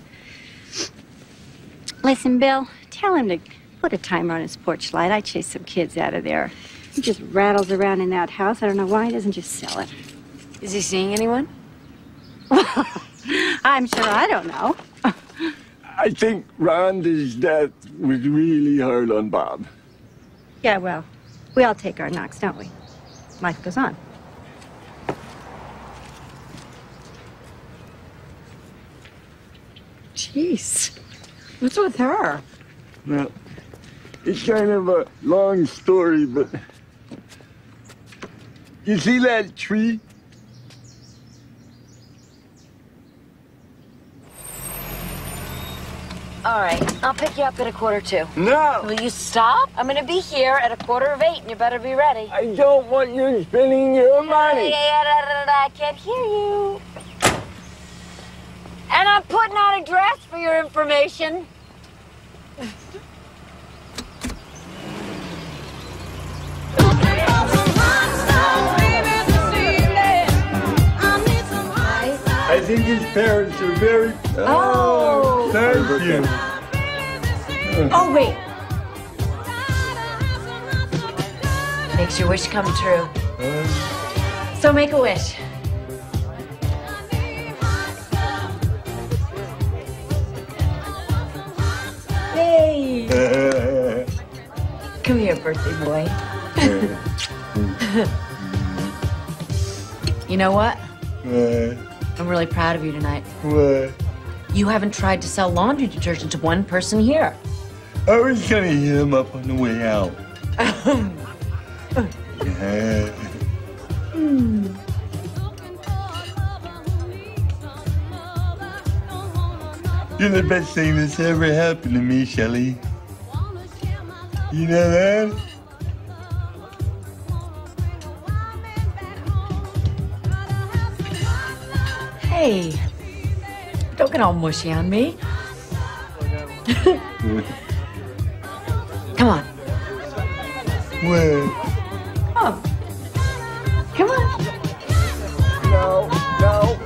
Listen, Bill, tell him to put a timer on his porch light. I chase some kids out of there. He just rattles around in that house. I don't know why he doesn't just sell it. Is he seeing anyone? I'm sure I don't know. I think Rhonda's death was really hard on Bob. Yeah, well, we all take our knocks, don't we? Life goes on. Jeez. What's with her? Well, it's kind of a long story, but... You see that tree? All right, I'll pick you up at a quarter two. No! Will you stop? I'm gonna be here at a quarter of eight, and you better be ready. I don't want you spending your money. I can't hear you. And I'm putting on a dress for your information. I think his parents are very... Oh! Thank you. Oh, wait. Makes your wish come true. Uh, So make a wish. Hey! Come here, birthday boy. You know what? What? I'm really proud of you tonight. What? You haven't tried to sell laundry detergent to one person here. I was gonna hit him up on the way out. Yeah. Hmm. You're the best thing that's ever happened to me, Shelly. You know that? Hey, don't get all mushy on me. Come on. What? Come on. Come on. No, no.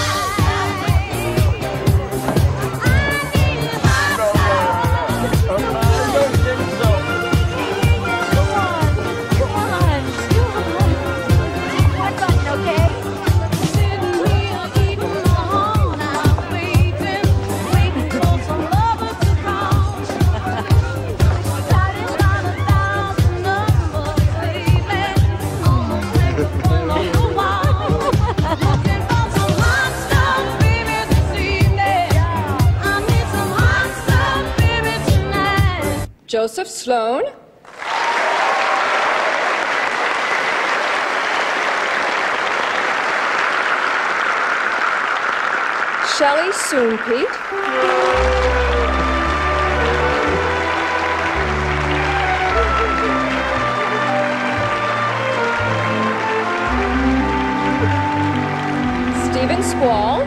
Joseph Sloan. Shelly, soon, Pete. Stephen Squall.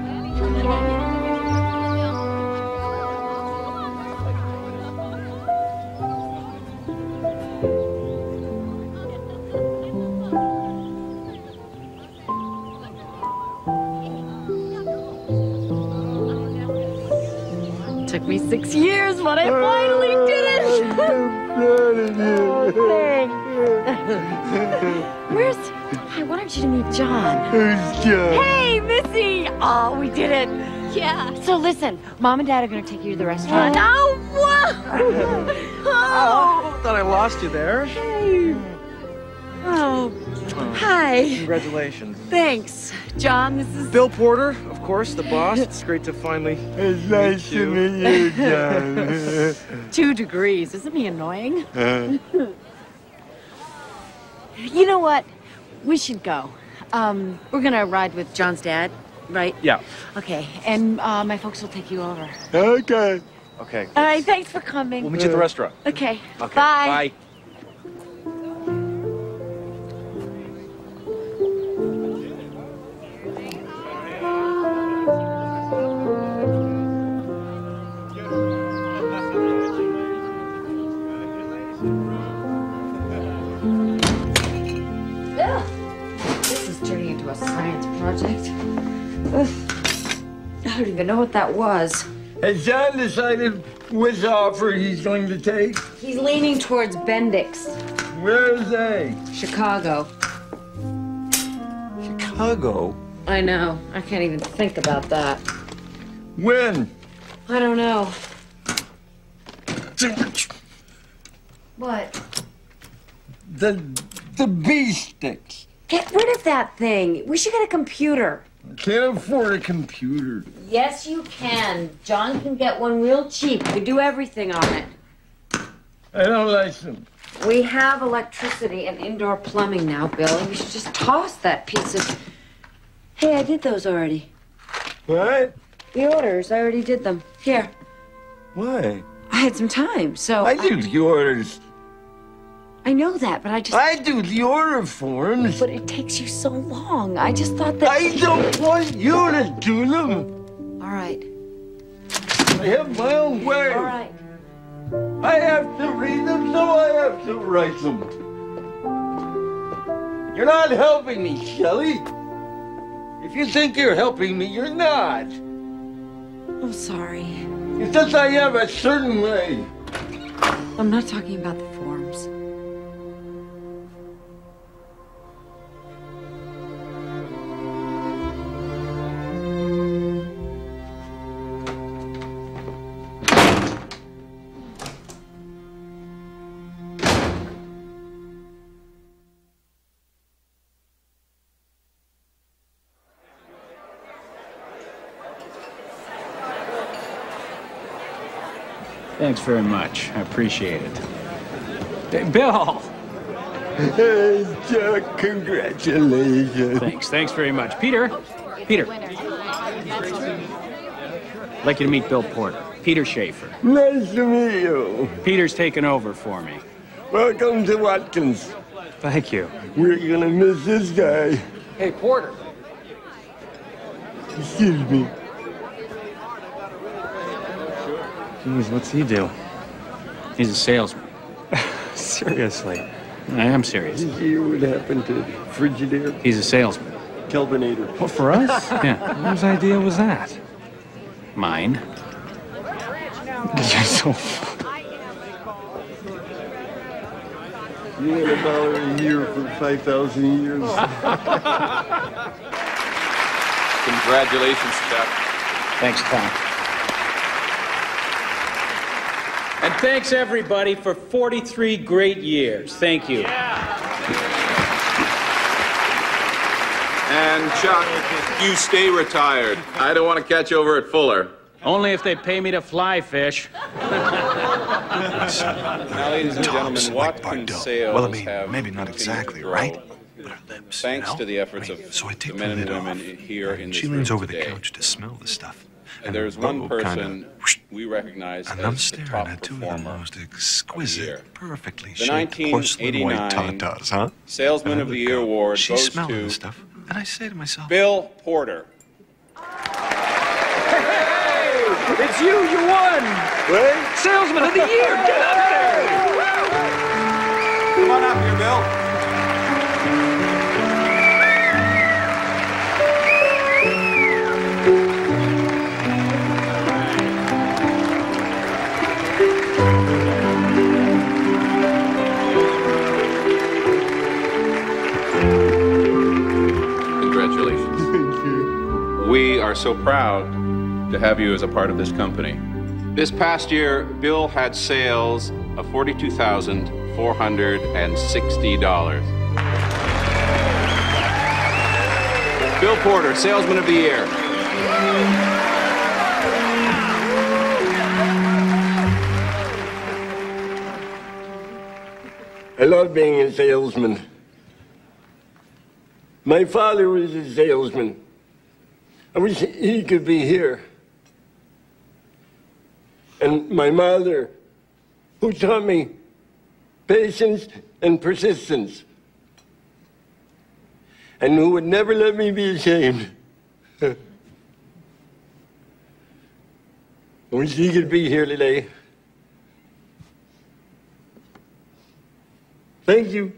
Took me six years, but I finally did it! I'm proud of you. Where's... I wanted you to meet John. Who's John? Hey, Missy! Oh, we did it. Yeah. So listen, Mom and Dad are going to take you to the restaurant. Oh, wow! Oh, thought I lost you there. Hey. Oh, hi. Congratulations. Thanks. John, this is... Bill Porter, of course, the boss. It's great to finally It's nice to meet you, John. Two degrees. Isn't he annoying? Uh, You know what? We should go. Um, we're gonna ride with John's dad, right? Yeah. Okay, and uh, my folks will take you over. okay. Okay. All right, thanks for coming. We'll meet you at the restaurant. Okay. Okay. Bye. Bye. Ugh. This is turning into a science project. Ugh. I don't even know what that was. Has John decided which offer he's going to take? He's leaning towards Bendix. Where is they? Chicago. Chicago? I know. I can't even think about that. When? I don't know. What? The the bee sticks. Get rid of that thing. We should get a computer. I can't afford a computer. Yes, you can. John can get one real cheap. You can do everything on it. I don't like them. We have electricity and indoor plumbing now, Bill. You should just toss that piece of... Hey, I did those already. What? The orders, I already did them. Here. Why? I had some time, so... I do the orders. I know that, but I just... I do the order forms. But it takes you so long. I just thought that... I don't want you to do them. All right. I have my own way. All right. I have to read them, so I have to write them. You're not helping me, Shelly. If you think you're helping me, you're not. I'm sorry. It's just I have a certain way. I'm not talking about the forms. Thanks very much. I appreciate it. Hey, Bill! Hey, Chuck, congratulations. Thanks. Thanks very much. Peter? Peter. I'd like you to meet Bill Porter. Peter Schachter. Nice to meet you. Peter's taken over for me. Welcome to Watkins. Thank you. We're gonna miss this guy. Hey, Porter. Excuse me. Jeez, what's he do? He's a salesman. Seriously. I am serious. Did you hear what happened to Frigidaire? He's a salesman. Kelvinator. Well, for us? Yeah. Whose idea was that? Mine. You're so... You want a dollar a year for five thousand years? Congratulations, Chuck. Thanks, Tom. And thanks, everybody, for forty-three great years. Thank you. And Chuck, you stay retired. I don't want to catch you over at Fuller. Only if they pay me to fly fish. Now, ladies and gentlemen, Watkins sales well, I mean, have maybe not exactly, right? Thanks to the efforts of so I take the men the and lid women off. here in She this leans room over the today. couch to smell the stuff. And there's one Robo person kinda, we recognize and as I'm the staring top at two of the performer most of the year. exquisite, perfectly The shaped nineteen porcelain white eighty-nine tatas, huh? Salesman And I of the look Year out. award She's goes smelling to the stuff, and I say to myself, Bill Porter. It's you, you won! What? Salesman of the Year! Get up there! Come on up here, Bill. Congratulations. Thank you. We are so proud to have you as a part of this company. This past year, Bill had sales of forty-two thousand four hundred sixty dollars. Bill Porter, Salesman of the Year. I love being a salesman. My father was a salesman. I wish he could be here. And my mother, who taught me patience and persistence, and who would never let me be ashamed. I wish he could be here today. Thank you.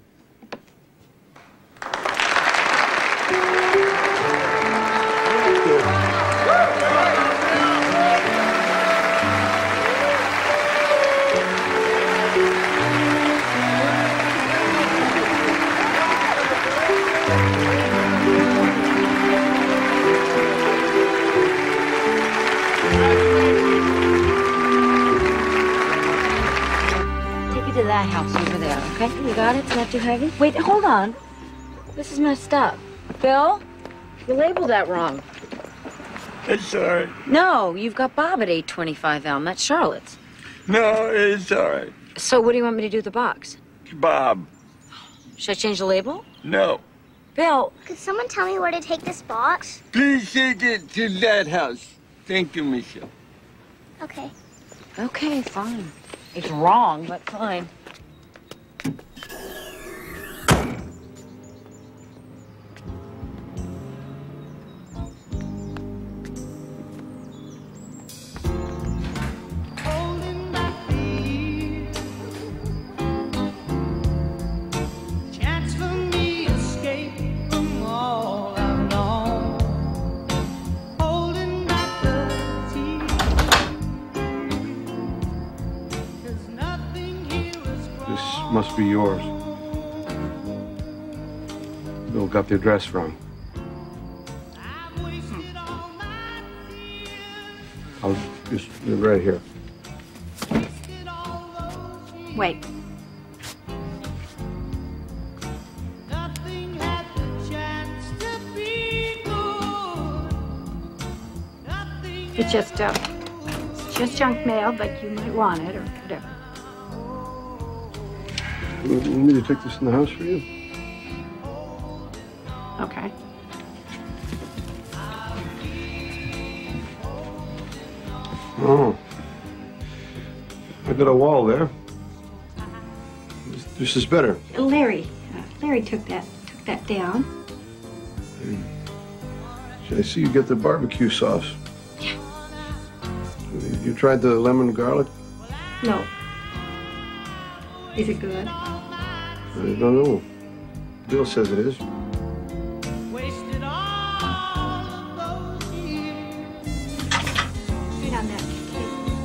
To that house over there, okay? You got it? It's not too heavy? Wait, hold on. This is messed up. Bill, you labeled that wrong. It's all right. No, you've got Bob at eight twenty-five Elm. That's Charlotte's. No, it's all right. So what do you want me to do with the box? Bob. Should I change the label? No. Bill. Could someone tell me where to take this box? Please take it to that house. Thank you, Michelle. Okay. Okay, fine. It's wrong, but fine. Chance for me escape from all I've known. Holding back the tears. Nothing here is This must be yours. Bill got the address wrong. I'll just right here. Wait. nothing had the chance to be good. Nothing It's just, uh, it's just junk mail, but you might want it or whatever. You want me to take this in the house for you? Okay. Oh. I got a wall there. This, this is better. Larry, uh, Larry took that, took that down. I see you get the barbecue sauce. Yeah. You tried the lemon garlic? No. Is it good? I don't know. Bill says it is. wasted all of those years. Get on that cake.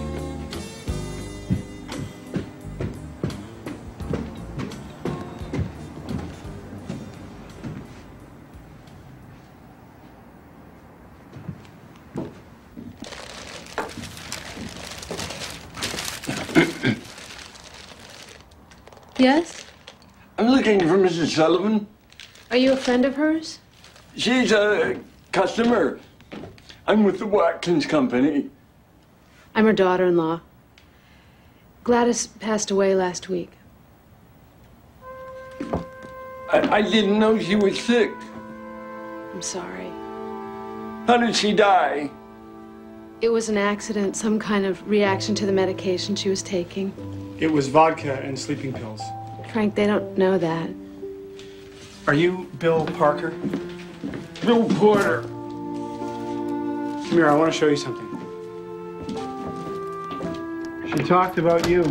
Yes? I'm looking for Missus Sullivan. Are you a friend of hers? She's a customer. I'm with the Watkins Company. I'm her daughter-in-law. Gladys passed away last week. I, I didn't know she was sick. I'm sorry. How did she die? It was an accident, some kind of reaction to the medication she was taking. It was vodka and sleeping pills. Frank, they don't know that. Are you Bill Parker? Bill Porter. Come here, I want to show you something. She talked about you.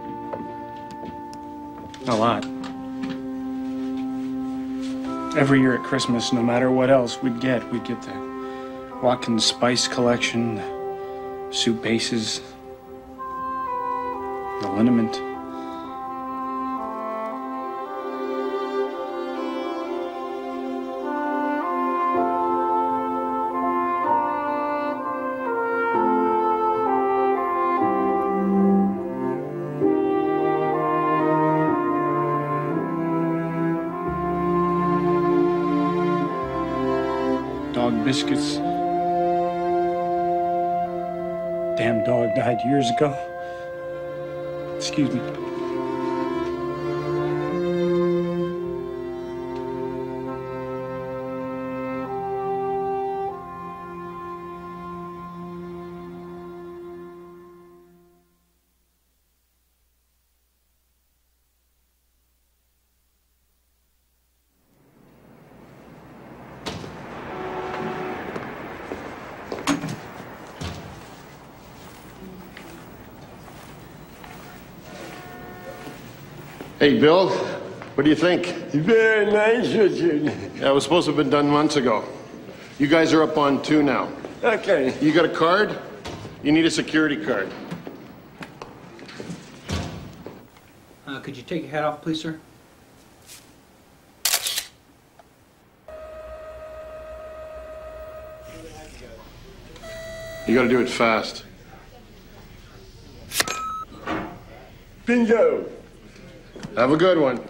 A lot. Every year at Christmas, no matter what else we'd get, we'd get the Watkins spice collection, the soup bases, the liniment. Dog biscuits. Damn dog died years ago. Excuse me. Hey, Bill, what do you think? Very nice, Richard. Yeah, it was supposed to have been done months ago. You guys are up on two now. Okay. You got a card? You need a security card. Uh, could you take your hat off, please, sir? You gotta do it fast. Bingo. Have a good one.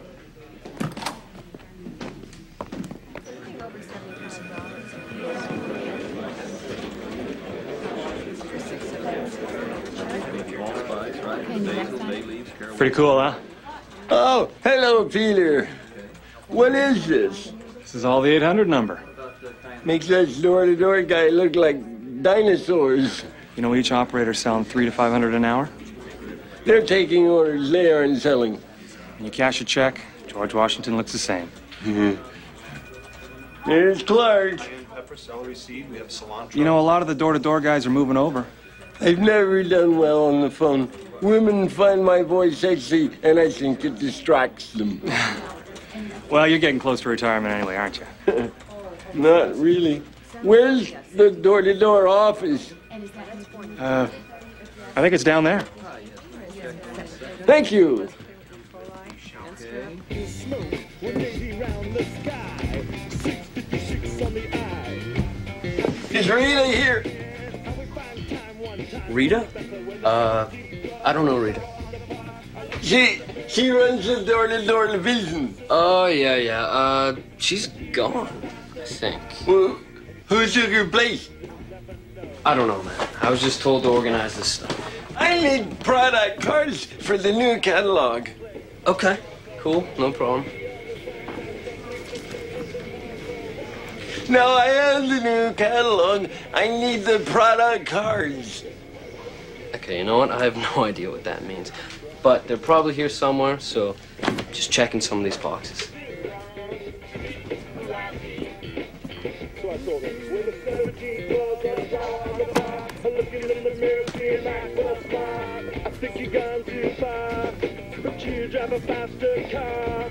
Pretty cool, huh? Oh, hello, Peter. What is this? This is all the eight hundred number. Makes us door-to-door guy look like dinosaurs. You know, each operator's selling three to five hundred an hour. They're taking orders, they aren't selling. When you cash a check, George Washington looks the same. Mm-hmm. There's Clark. Pepper, celery seed, we have cilantro. You know, a lot of the door-to-door guys are moving over. I've never done well on the phone. Women find my voice sexy, and I think it distracts them. Well, you're getting close to retirement anyway, aren't you? Not really. Where's the door-to-door office? Uh, I think it's down there. Thank you. Is Rita here? Rita? Uh, I don't know Rita. She she runs the door-to-door division. Oh, yeah, yeah. Uh, she's gone, I think. Well, who took her place? I don't know, man. I was just told to organize this stuff. I need product cards for the new catalog. Okay, cool. No problem. Now I have the new catalog. I need the product cards. Okay, you know what? I have no idea what that means. But they're probably here somewhere, so just checking some of these boxes. I think you've gone too far, but you drive a faster car.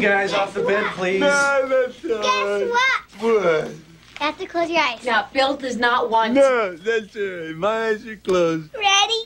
guys off the bed, please. No, that's all Guess right. what? What? You have to close your eyes. Now, Bill does not want. No, that's all right. My eyes are closed. Ready?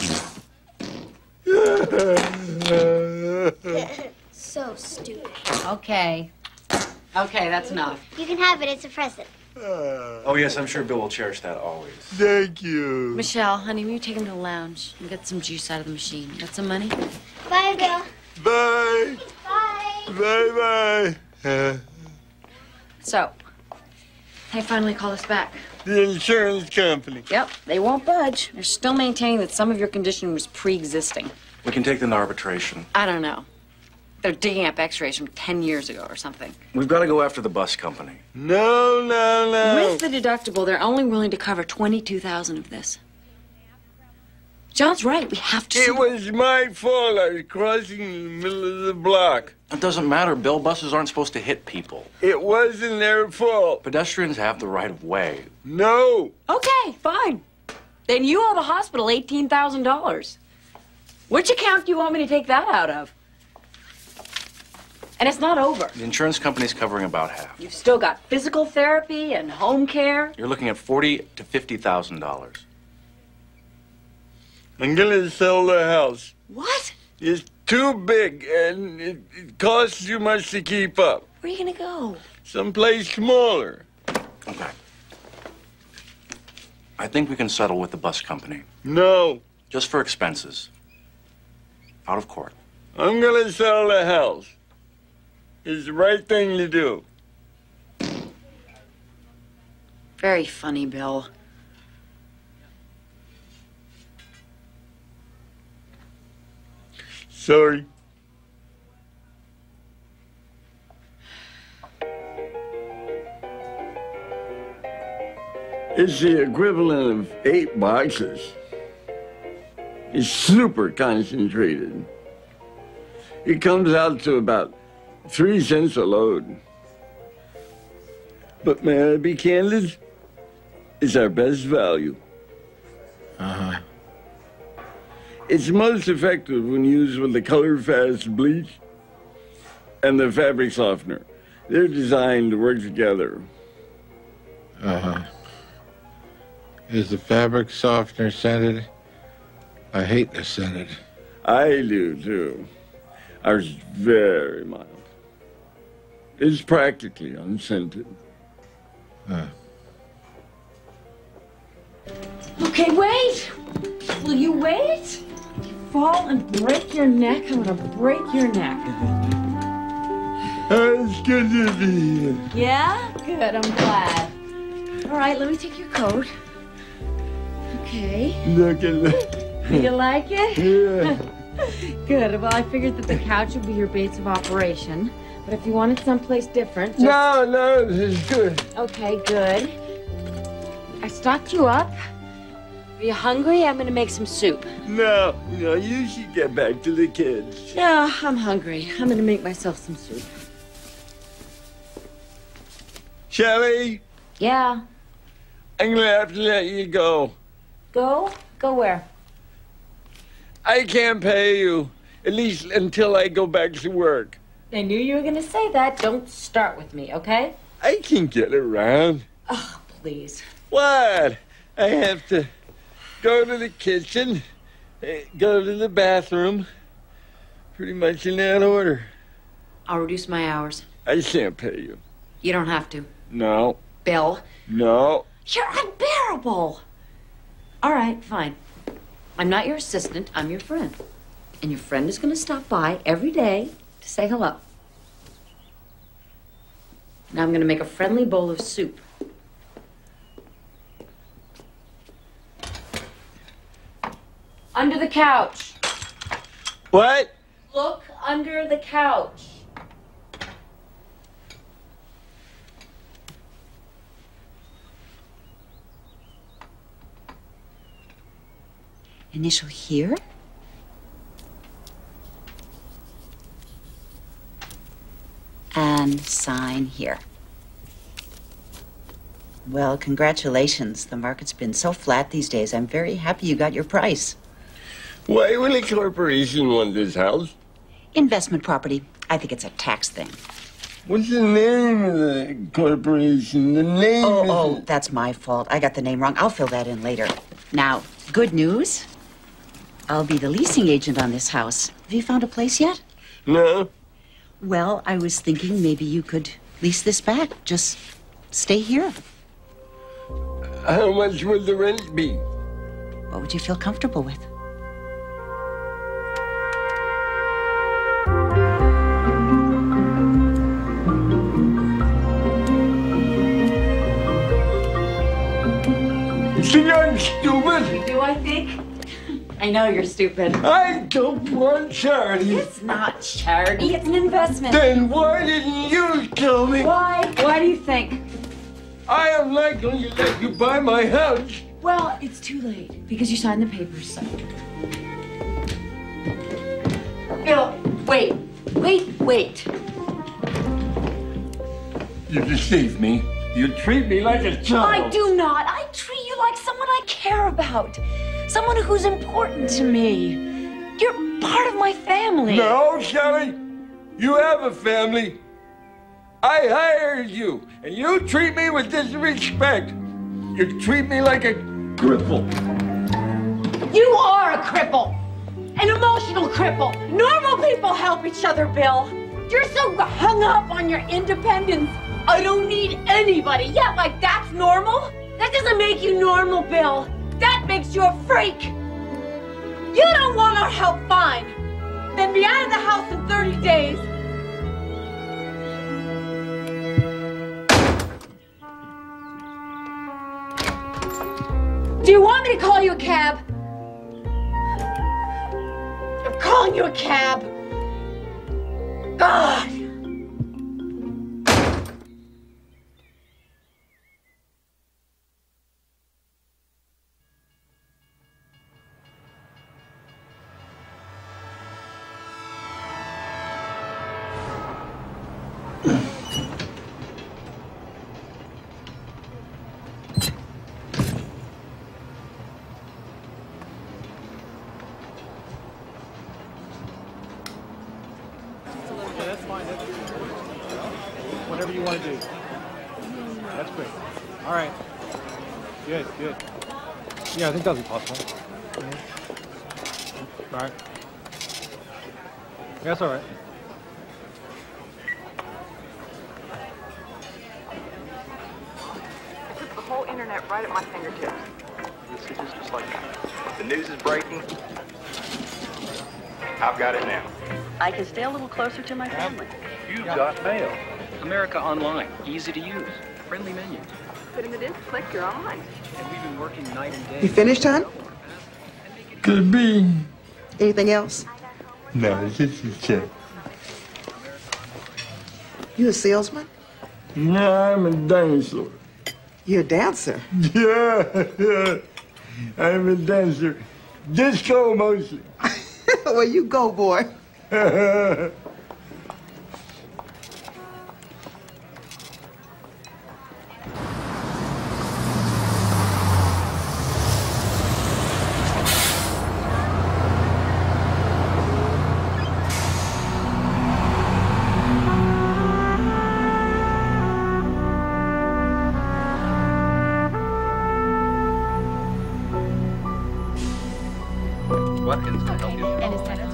So stupid. Okay. Okay, that's enough. You can have it. It's a present. Oh, yes, I'm sure Bill will cherish that always. Thank you. Michelle, honey, will you take him to the lounge and get some juice out of the machine? Got some money? Bye, Bill. Bye. Bye. Bye bye. Uh, So, they finally call us back. the insurance company. Yep, they won't budge. They're still maintaining that some of your condition was pre-existing. We can take them to arbitration. I don't know. They're digging up x-rays from ten years ago or something. We've got to go after the bus company. No, no, no. With the deductible, they're only willing to cover twenty-two thousand dollars of this. John's right. We have to. It was my fault. I was crossing in the middle of the block. It doesn't matter, Bill. Buses aren't supposed to hit people. It wasn't their fault. Pedestrians have the right of way. No. Okay, fine. Then you owe the hospital eighteen thousand dollars. Which account do you want me to take that out of? And it's not over. The insurance company's covering about half. You've still got physical therapy and home care. You're looking at forty to fifty thousand dollars. I'm gonna sell the house. What? It's too big and it, it costs too much to keep up. Where are you gonna go? Someplace smaller. Okay. I think we can settle with the bus company. No. Just for expenses. Out of court. I'm gonna sell the house. It's the right thing to do. Very funny, Bill. Sorry. It's the equivalent of eight boxes. It's super concentrated. It comes out to about three cents a load. But may I be candid? It's our best value. Uh-huh. It's most effective when used with the color-fast bleach and the fabric softener. They're designed to work together. Uh-huh. Is the fabric softener scented? I hate the scented. I do, too. Ours is very mild. It's practically unscented. Huh. Okay, wait! Will you wait? Fall and break your neck. I'm gonna break your neck. It's good to be here. Yeah? Good, I'm glad. All right, let me take your coat. Okay. Look at that. You like it? Yeah. Good. Well, I figured that the couch would be your base of operation. But if you wanted someplace different, just... No, no, this is good. Okay, good. I stocked you up. Are you hungry? I'm gonna make some soup. No, no, you should get back to the kids. Yeah, I'm hungry. I'm gonna make myself some soup. Shelly, Yeah. I'm gonna have to let you go. Go? Go where? I can't pay you, at least until I go back to work. I knew you were gonna say that. Don't start with me, okay? I can get around. Oh, please. What? I have to go to the kitchen, eh, go to the bathroom, pretty much in that order. I'll reduce my hours. I can't pay you. You don't have to. No. Bill. No. You're unbearable. All right, fine. I'm not your assistant. I'm your friend. And your friend is going to stop by every day to say hello. Now I'm going to make a friendly bowl of soup. Under the couch. What? Look under the couch. Initial here. And sign here. Well, congratulations. The market's been so flat these days. I'm very happy you got your price. Why will a corporation want this house? Investment property. I think it's a tax thing. What's the name of the corporation? The name Oh, is... oh, that's my fault. I got the name wrong. I'll fill that in later. Now, good news. I'll be the leasing agent on this house. Have you found a place yet? No. Well, I was thinking maybe you could lease this back. Just stay here. How much would the rent be? What would you feel comfortable with? See, I'm stupid. Do I think? I know you're stupid. I don't want charity. It's not charity. It's an investment. Then why didn't you tell me? Why? Why do you think? I am not going to let you buy my house. Well, it's too late because you signed the papers, so. Bill, wait. Wait, wait. You deceived me. You treat me like a child. I do not. I treat you like someone I care about. Someone who's important to me. You're part of my family. No, Shelly. You have a family. I hired you, and you treat me with disrespect. You treat me like a cripple. You are a cripple. An emotional cripple. Normal people help each other, Bill. You're so hung up on your independence. I don't need anybody. Yeah, like that's normal? That doesn't make you normal, Bill. That makes you a freak. You don't want our help, fine. Then be out of the house in thirty days. Do you want me to call you a cab? I'm calling you a cab. God. Whatever you want to do. That's great. All right. Good, good. Yeah, I think that'll be possible. Mm-hmm. All right. Yeah, that's all right. I took the whole internet right at my fingertips. This is just like the news is breaking. I've got it now. I can stay a little closer to my family. You've got mail. America Online, easy to use, friendly menu. Putting it in, click, you're online. And we've been working night and day. You finished, hon? Could be. Anything else? No, this is check. You a salesman? No, I'm a dinosaur. You're a dancer? Yeah, yeah. I'm a dancer. Disco mostly. Where you go, boy? Watkins can help you. And his tenants?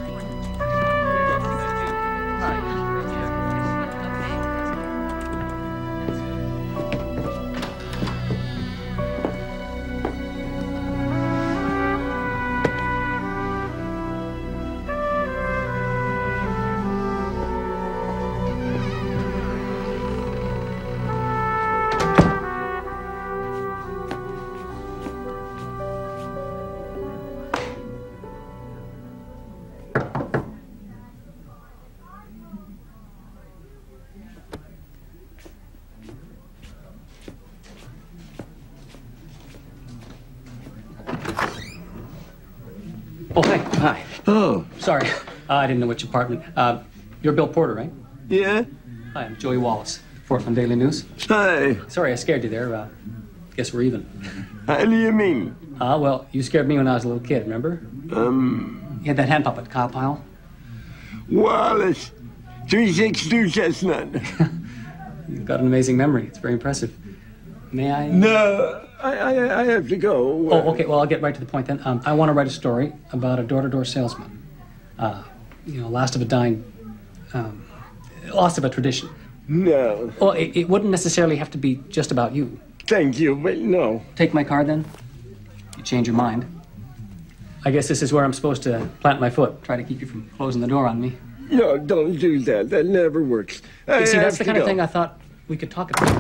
Oh, hi. Hi. Oh. Sorry. Uh, I didn't know which apartment. Uh, you're Bill Porter, right? Yeah? Hi, I'm Joey Wallace, Portland Daily News. Hi. Sorry, I scared you there. Uh, guess we're even. How do you mean? Ah, uh, well, you scared me when I was a little kid, remember? Um... You had that hand puppet, Kyle Pyle? Wallace, three six two Chestnut. You've got an amazing memory. It's very impressive. May I? No, I, I, I have to go. Oh, okay. Well, I'll get right to the point then. Um, I want to write a story about a door-to-door salesman. Uh, you know, last of a dying, um, lost of a tradition. No. Well, it, it wouldn't necessarily have to be just about you. Thank you, but no. Take my card then. You change your mind. I guess this is where I'm supposed to plant my foot. Try to keep you from closing the door on me. No, don't do that. That never works. I You see, have that's the to kind of go. thing I thought we could talk about.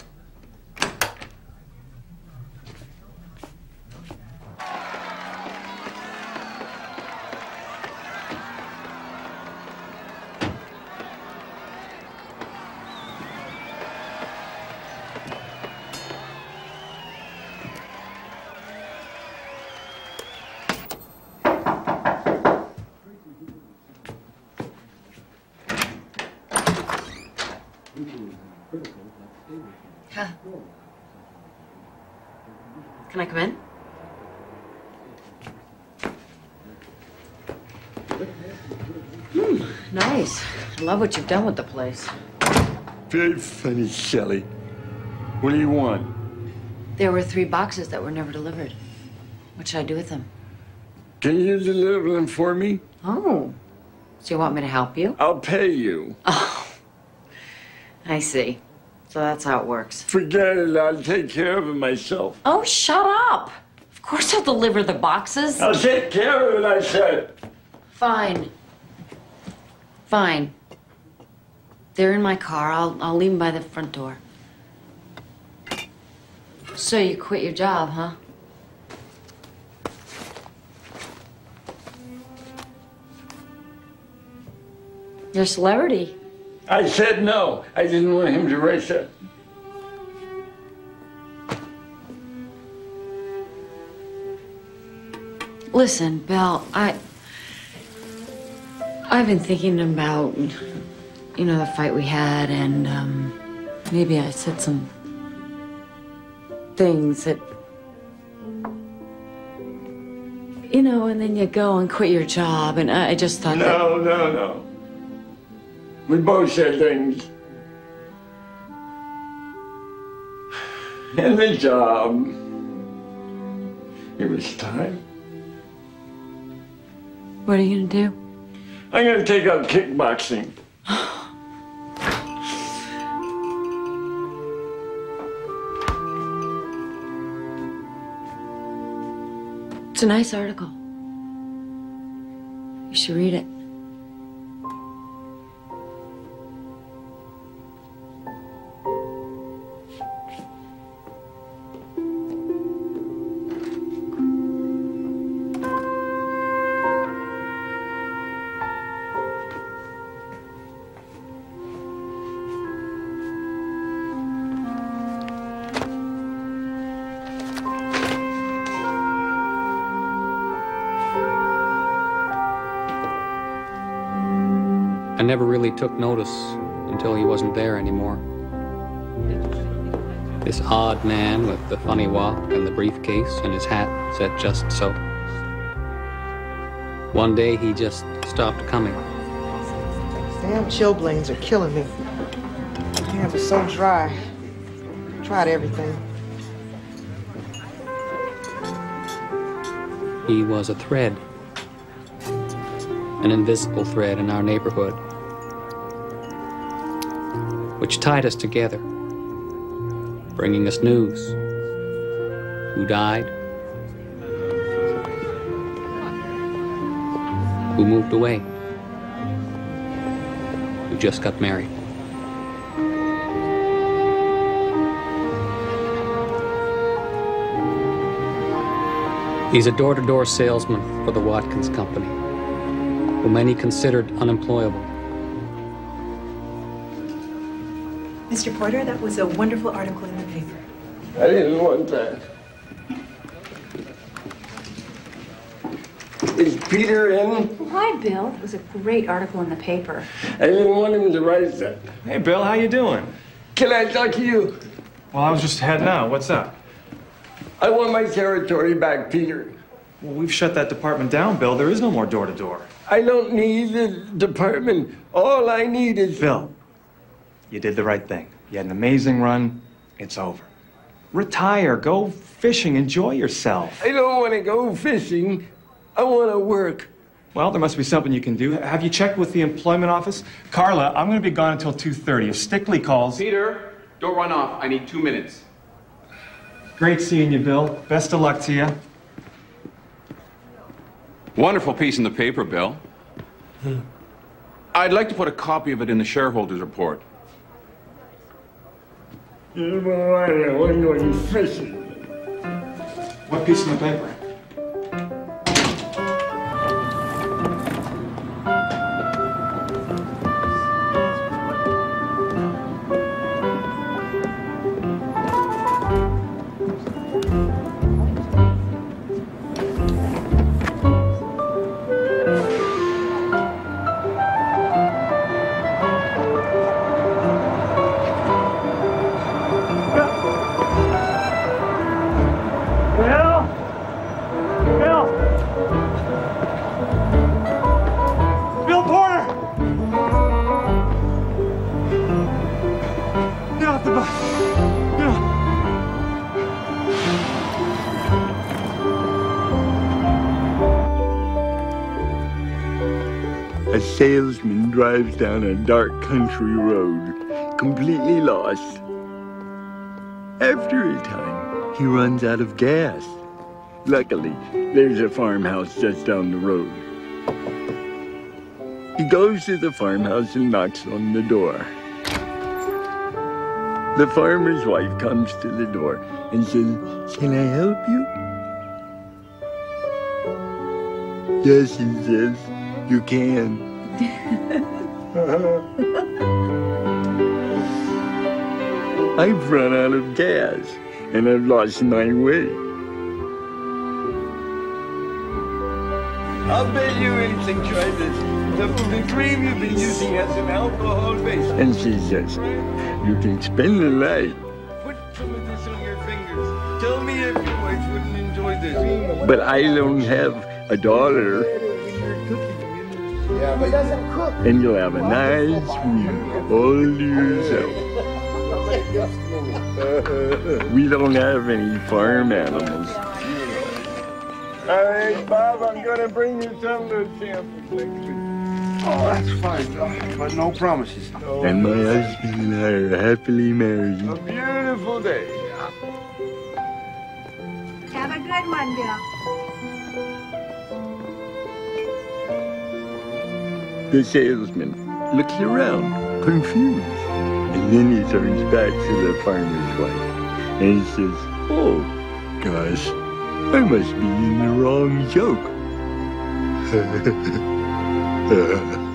Huh. Can I come in? Hmm, nice. I love what you've done with the place. Very funny, Shelly. What do you want? There were three boxes that were never delivered. What should I do with them? Can you deliver them for me? Oh. So you want me to help you? I'll pay you. Oh. I see. So that's how it works. Forget it. I'll take care of it myself. Oh, shut up. Of course I'll deliver the boxes. I'll take care of it, I said. Fine. Fine. They're in my car. I'll, I'll leave them by the front door. So you quit your job, huh? You're a celebrity. I said no. I didn't want him to race it. Listen, Bill, I... I've been thinking about, you know, the fight we had, and, um, maybe I said some things that, you know, and then you go and quit your job, and I, I just thought that... No, no, no. We both said things. And the job. It was time. What are you gonna do? I'm gonna take up kickboxing. It's a nice article. You should read it. I never really took notice until he wasn't there anymore. This odd man with the funny walk and the briefcase and his hat set just so. One day he just stopped coming. Damn chilblains are killing me. My hands are so dry. Tried everything. He was a thread, an invisible thread in our neighborhood, which tied us together, bringing us news. Who died? Who moved away? Who just got married? He's a door-to-door salesman for the Watkins company, who many considered unemployable. Mister Porter, that was a wonderful article in the paper. I didn't want that. Is Peter in? Hi, Bill. It was a great article in the paper. I didn't want him to write that. Hey, Bill, how you doing? Can I talk to you? Well, I was just heading out. What's up? I want my territory back, Peter. Well, we've shut that department down, Bill. There is no more door-to-door. I don't need the department. All I need is... Bill, you did the right thing. You had an amazing run. It's over. Retire. Go fishing. Enjoy yourself. I don't want to go fishing. I want to work. Well, there must be something you can do. Have you checked with the employment office? Carla, I'm going to be gone until two thirty. If Stickley calls... Peter, don't run off. I need two minutes. Great seeing you, Bill. Best of luck to you. Wonderful piece in the paper, Bill. Hmm. I'd like to put a copy of it in the shareholders report. You want to know I'm going fishing. What piece in the paper? A salesman drives down a dark country road, completely lost. After a time, he runs out of gas. Luckily, there's a farmhouse just down the road. He goes to the farmhouse and knocks on the door. The farmer's wife comes to the door and says, "Can I help you?" "Yes," he says, "you can." I've run out of gas, and I've lost my way. I'll bet you anything, try this. The, the cream you've been using has an alcohol base. And she says, "You can spend the night. Put some of this on your fingers. Tell me if your wife wouldn't enjoy this." But I don't have a daughter. Yeah, but he doesn't cook. And you'll have a nice meal all to yourself. We don't have any farm animals. All right, Bob, I'm gonna bring you some to samples next week. Oh, that's fine, uh, but no promises. And my husband and I are happily married. A beautiful day. Have a good one, Bill. The salesman looks around, confused. And then he turns back to the farmer's wife. And he says, "Oh, gosh, I must be in the wrong joke."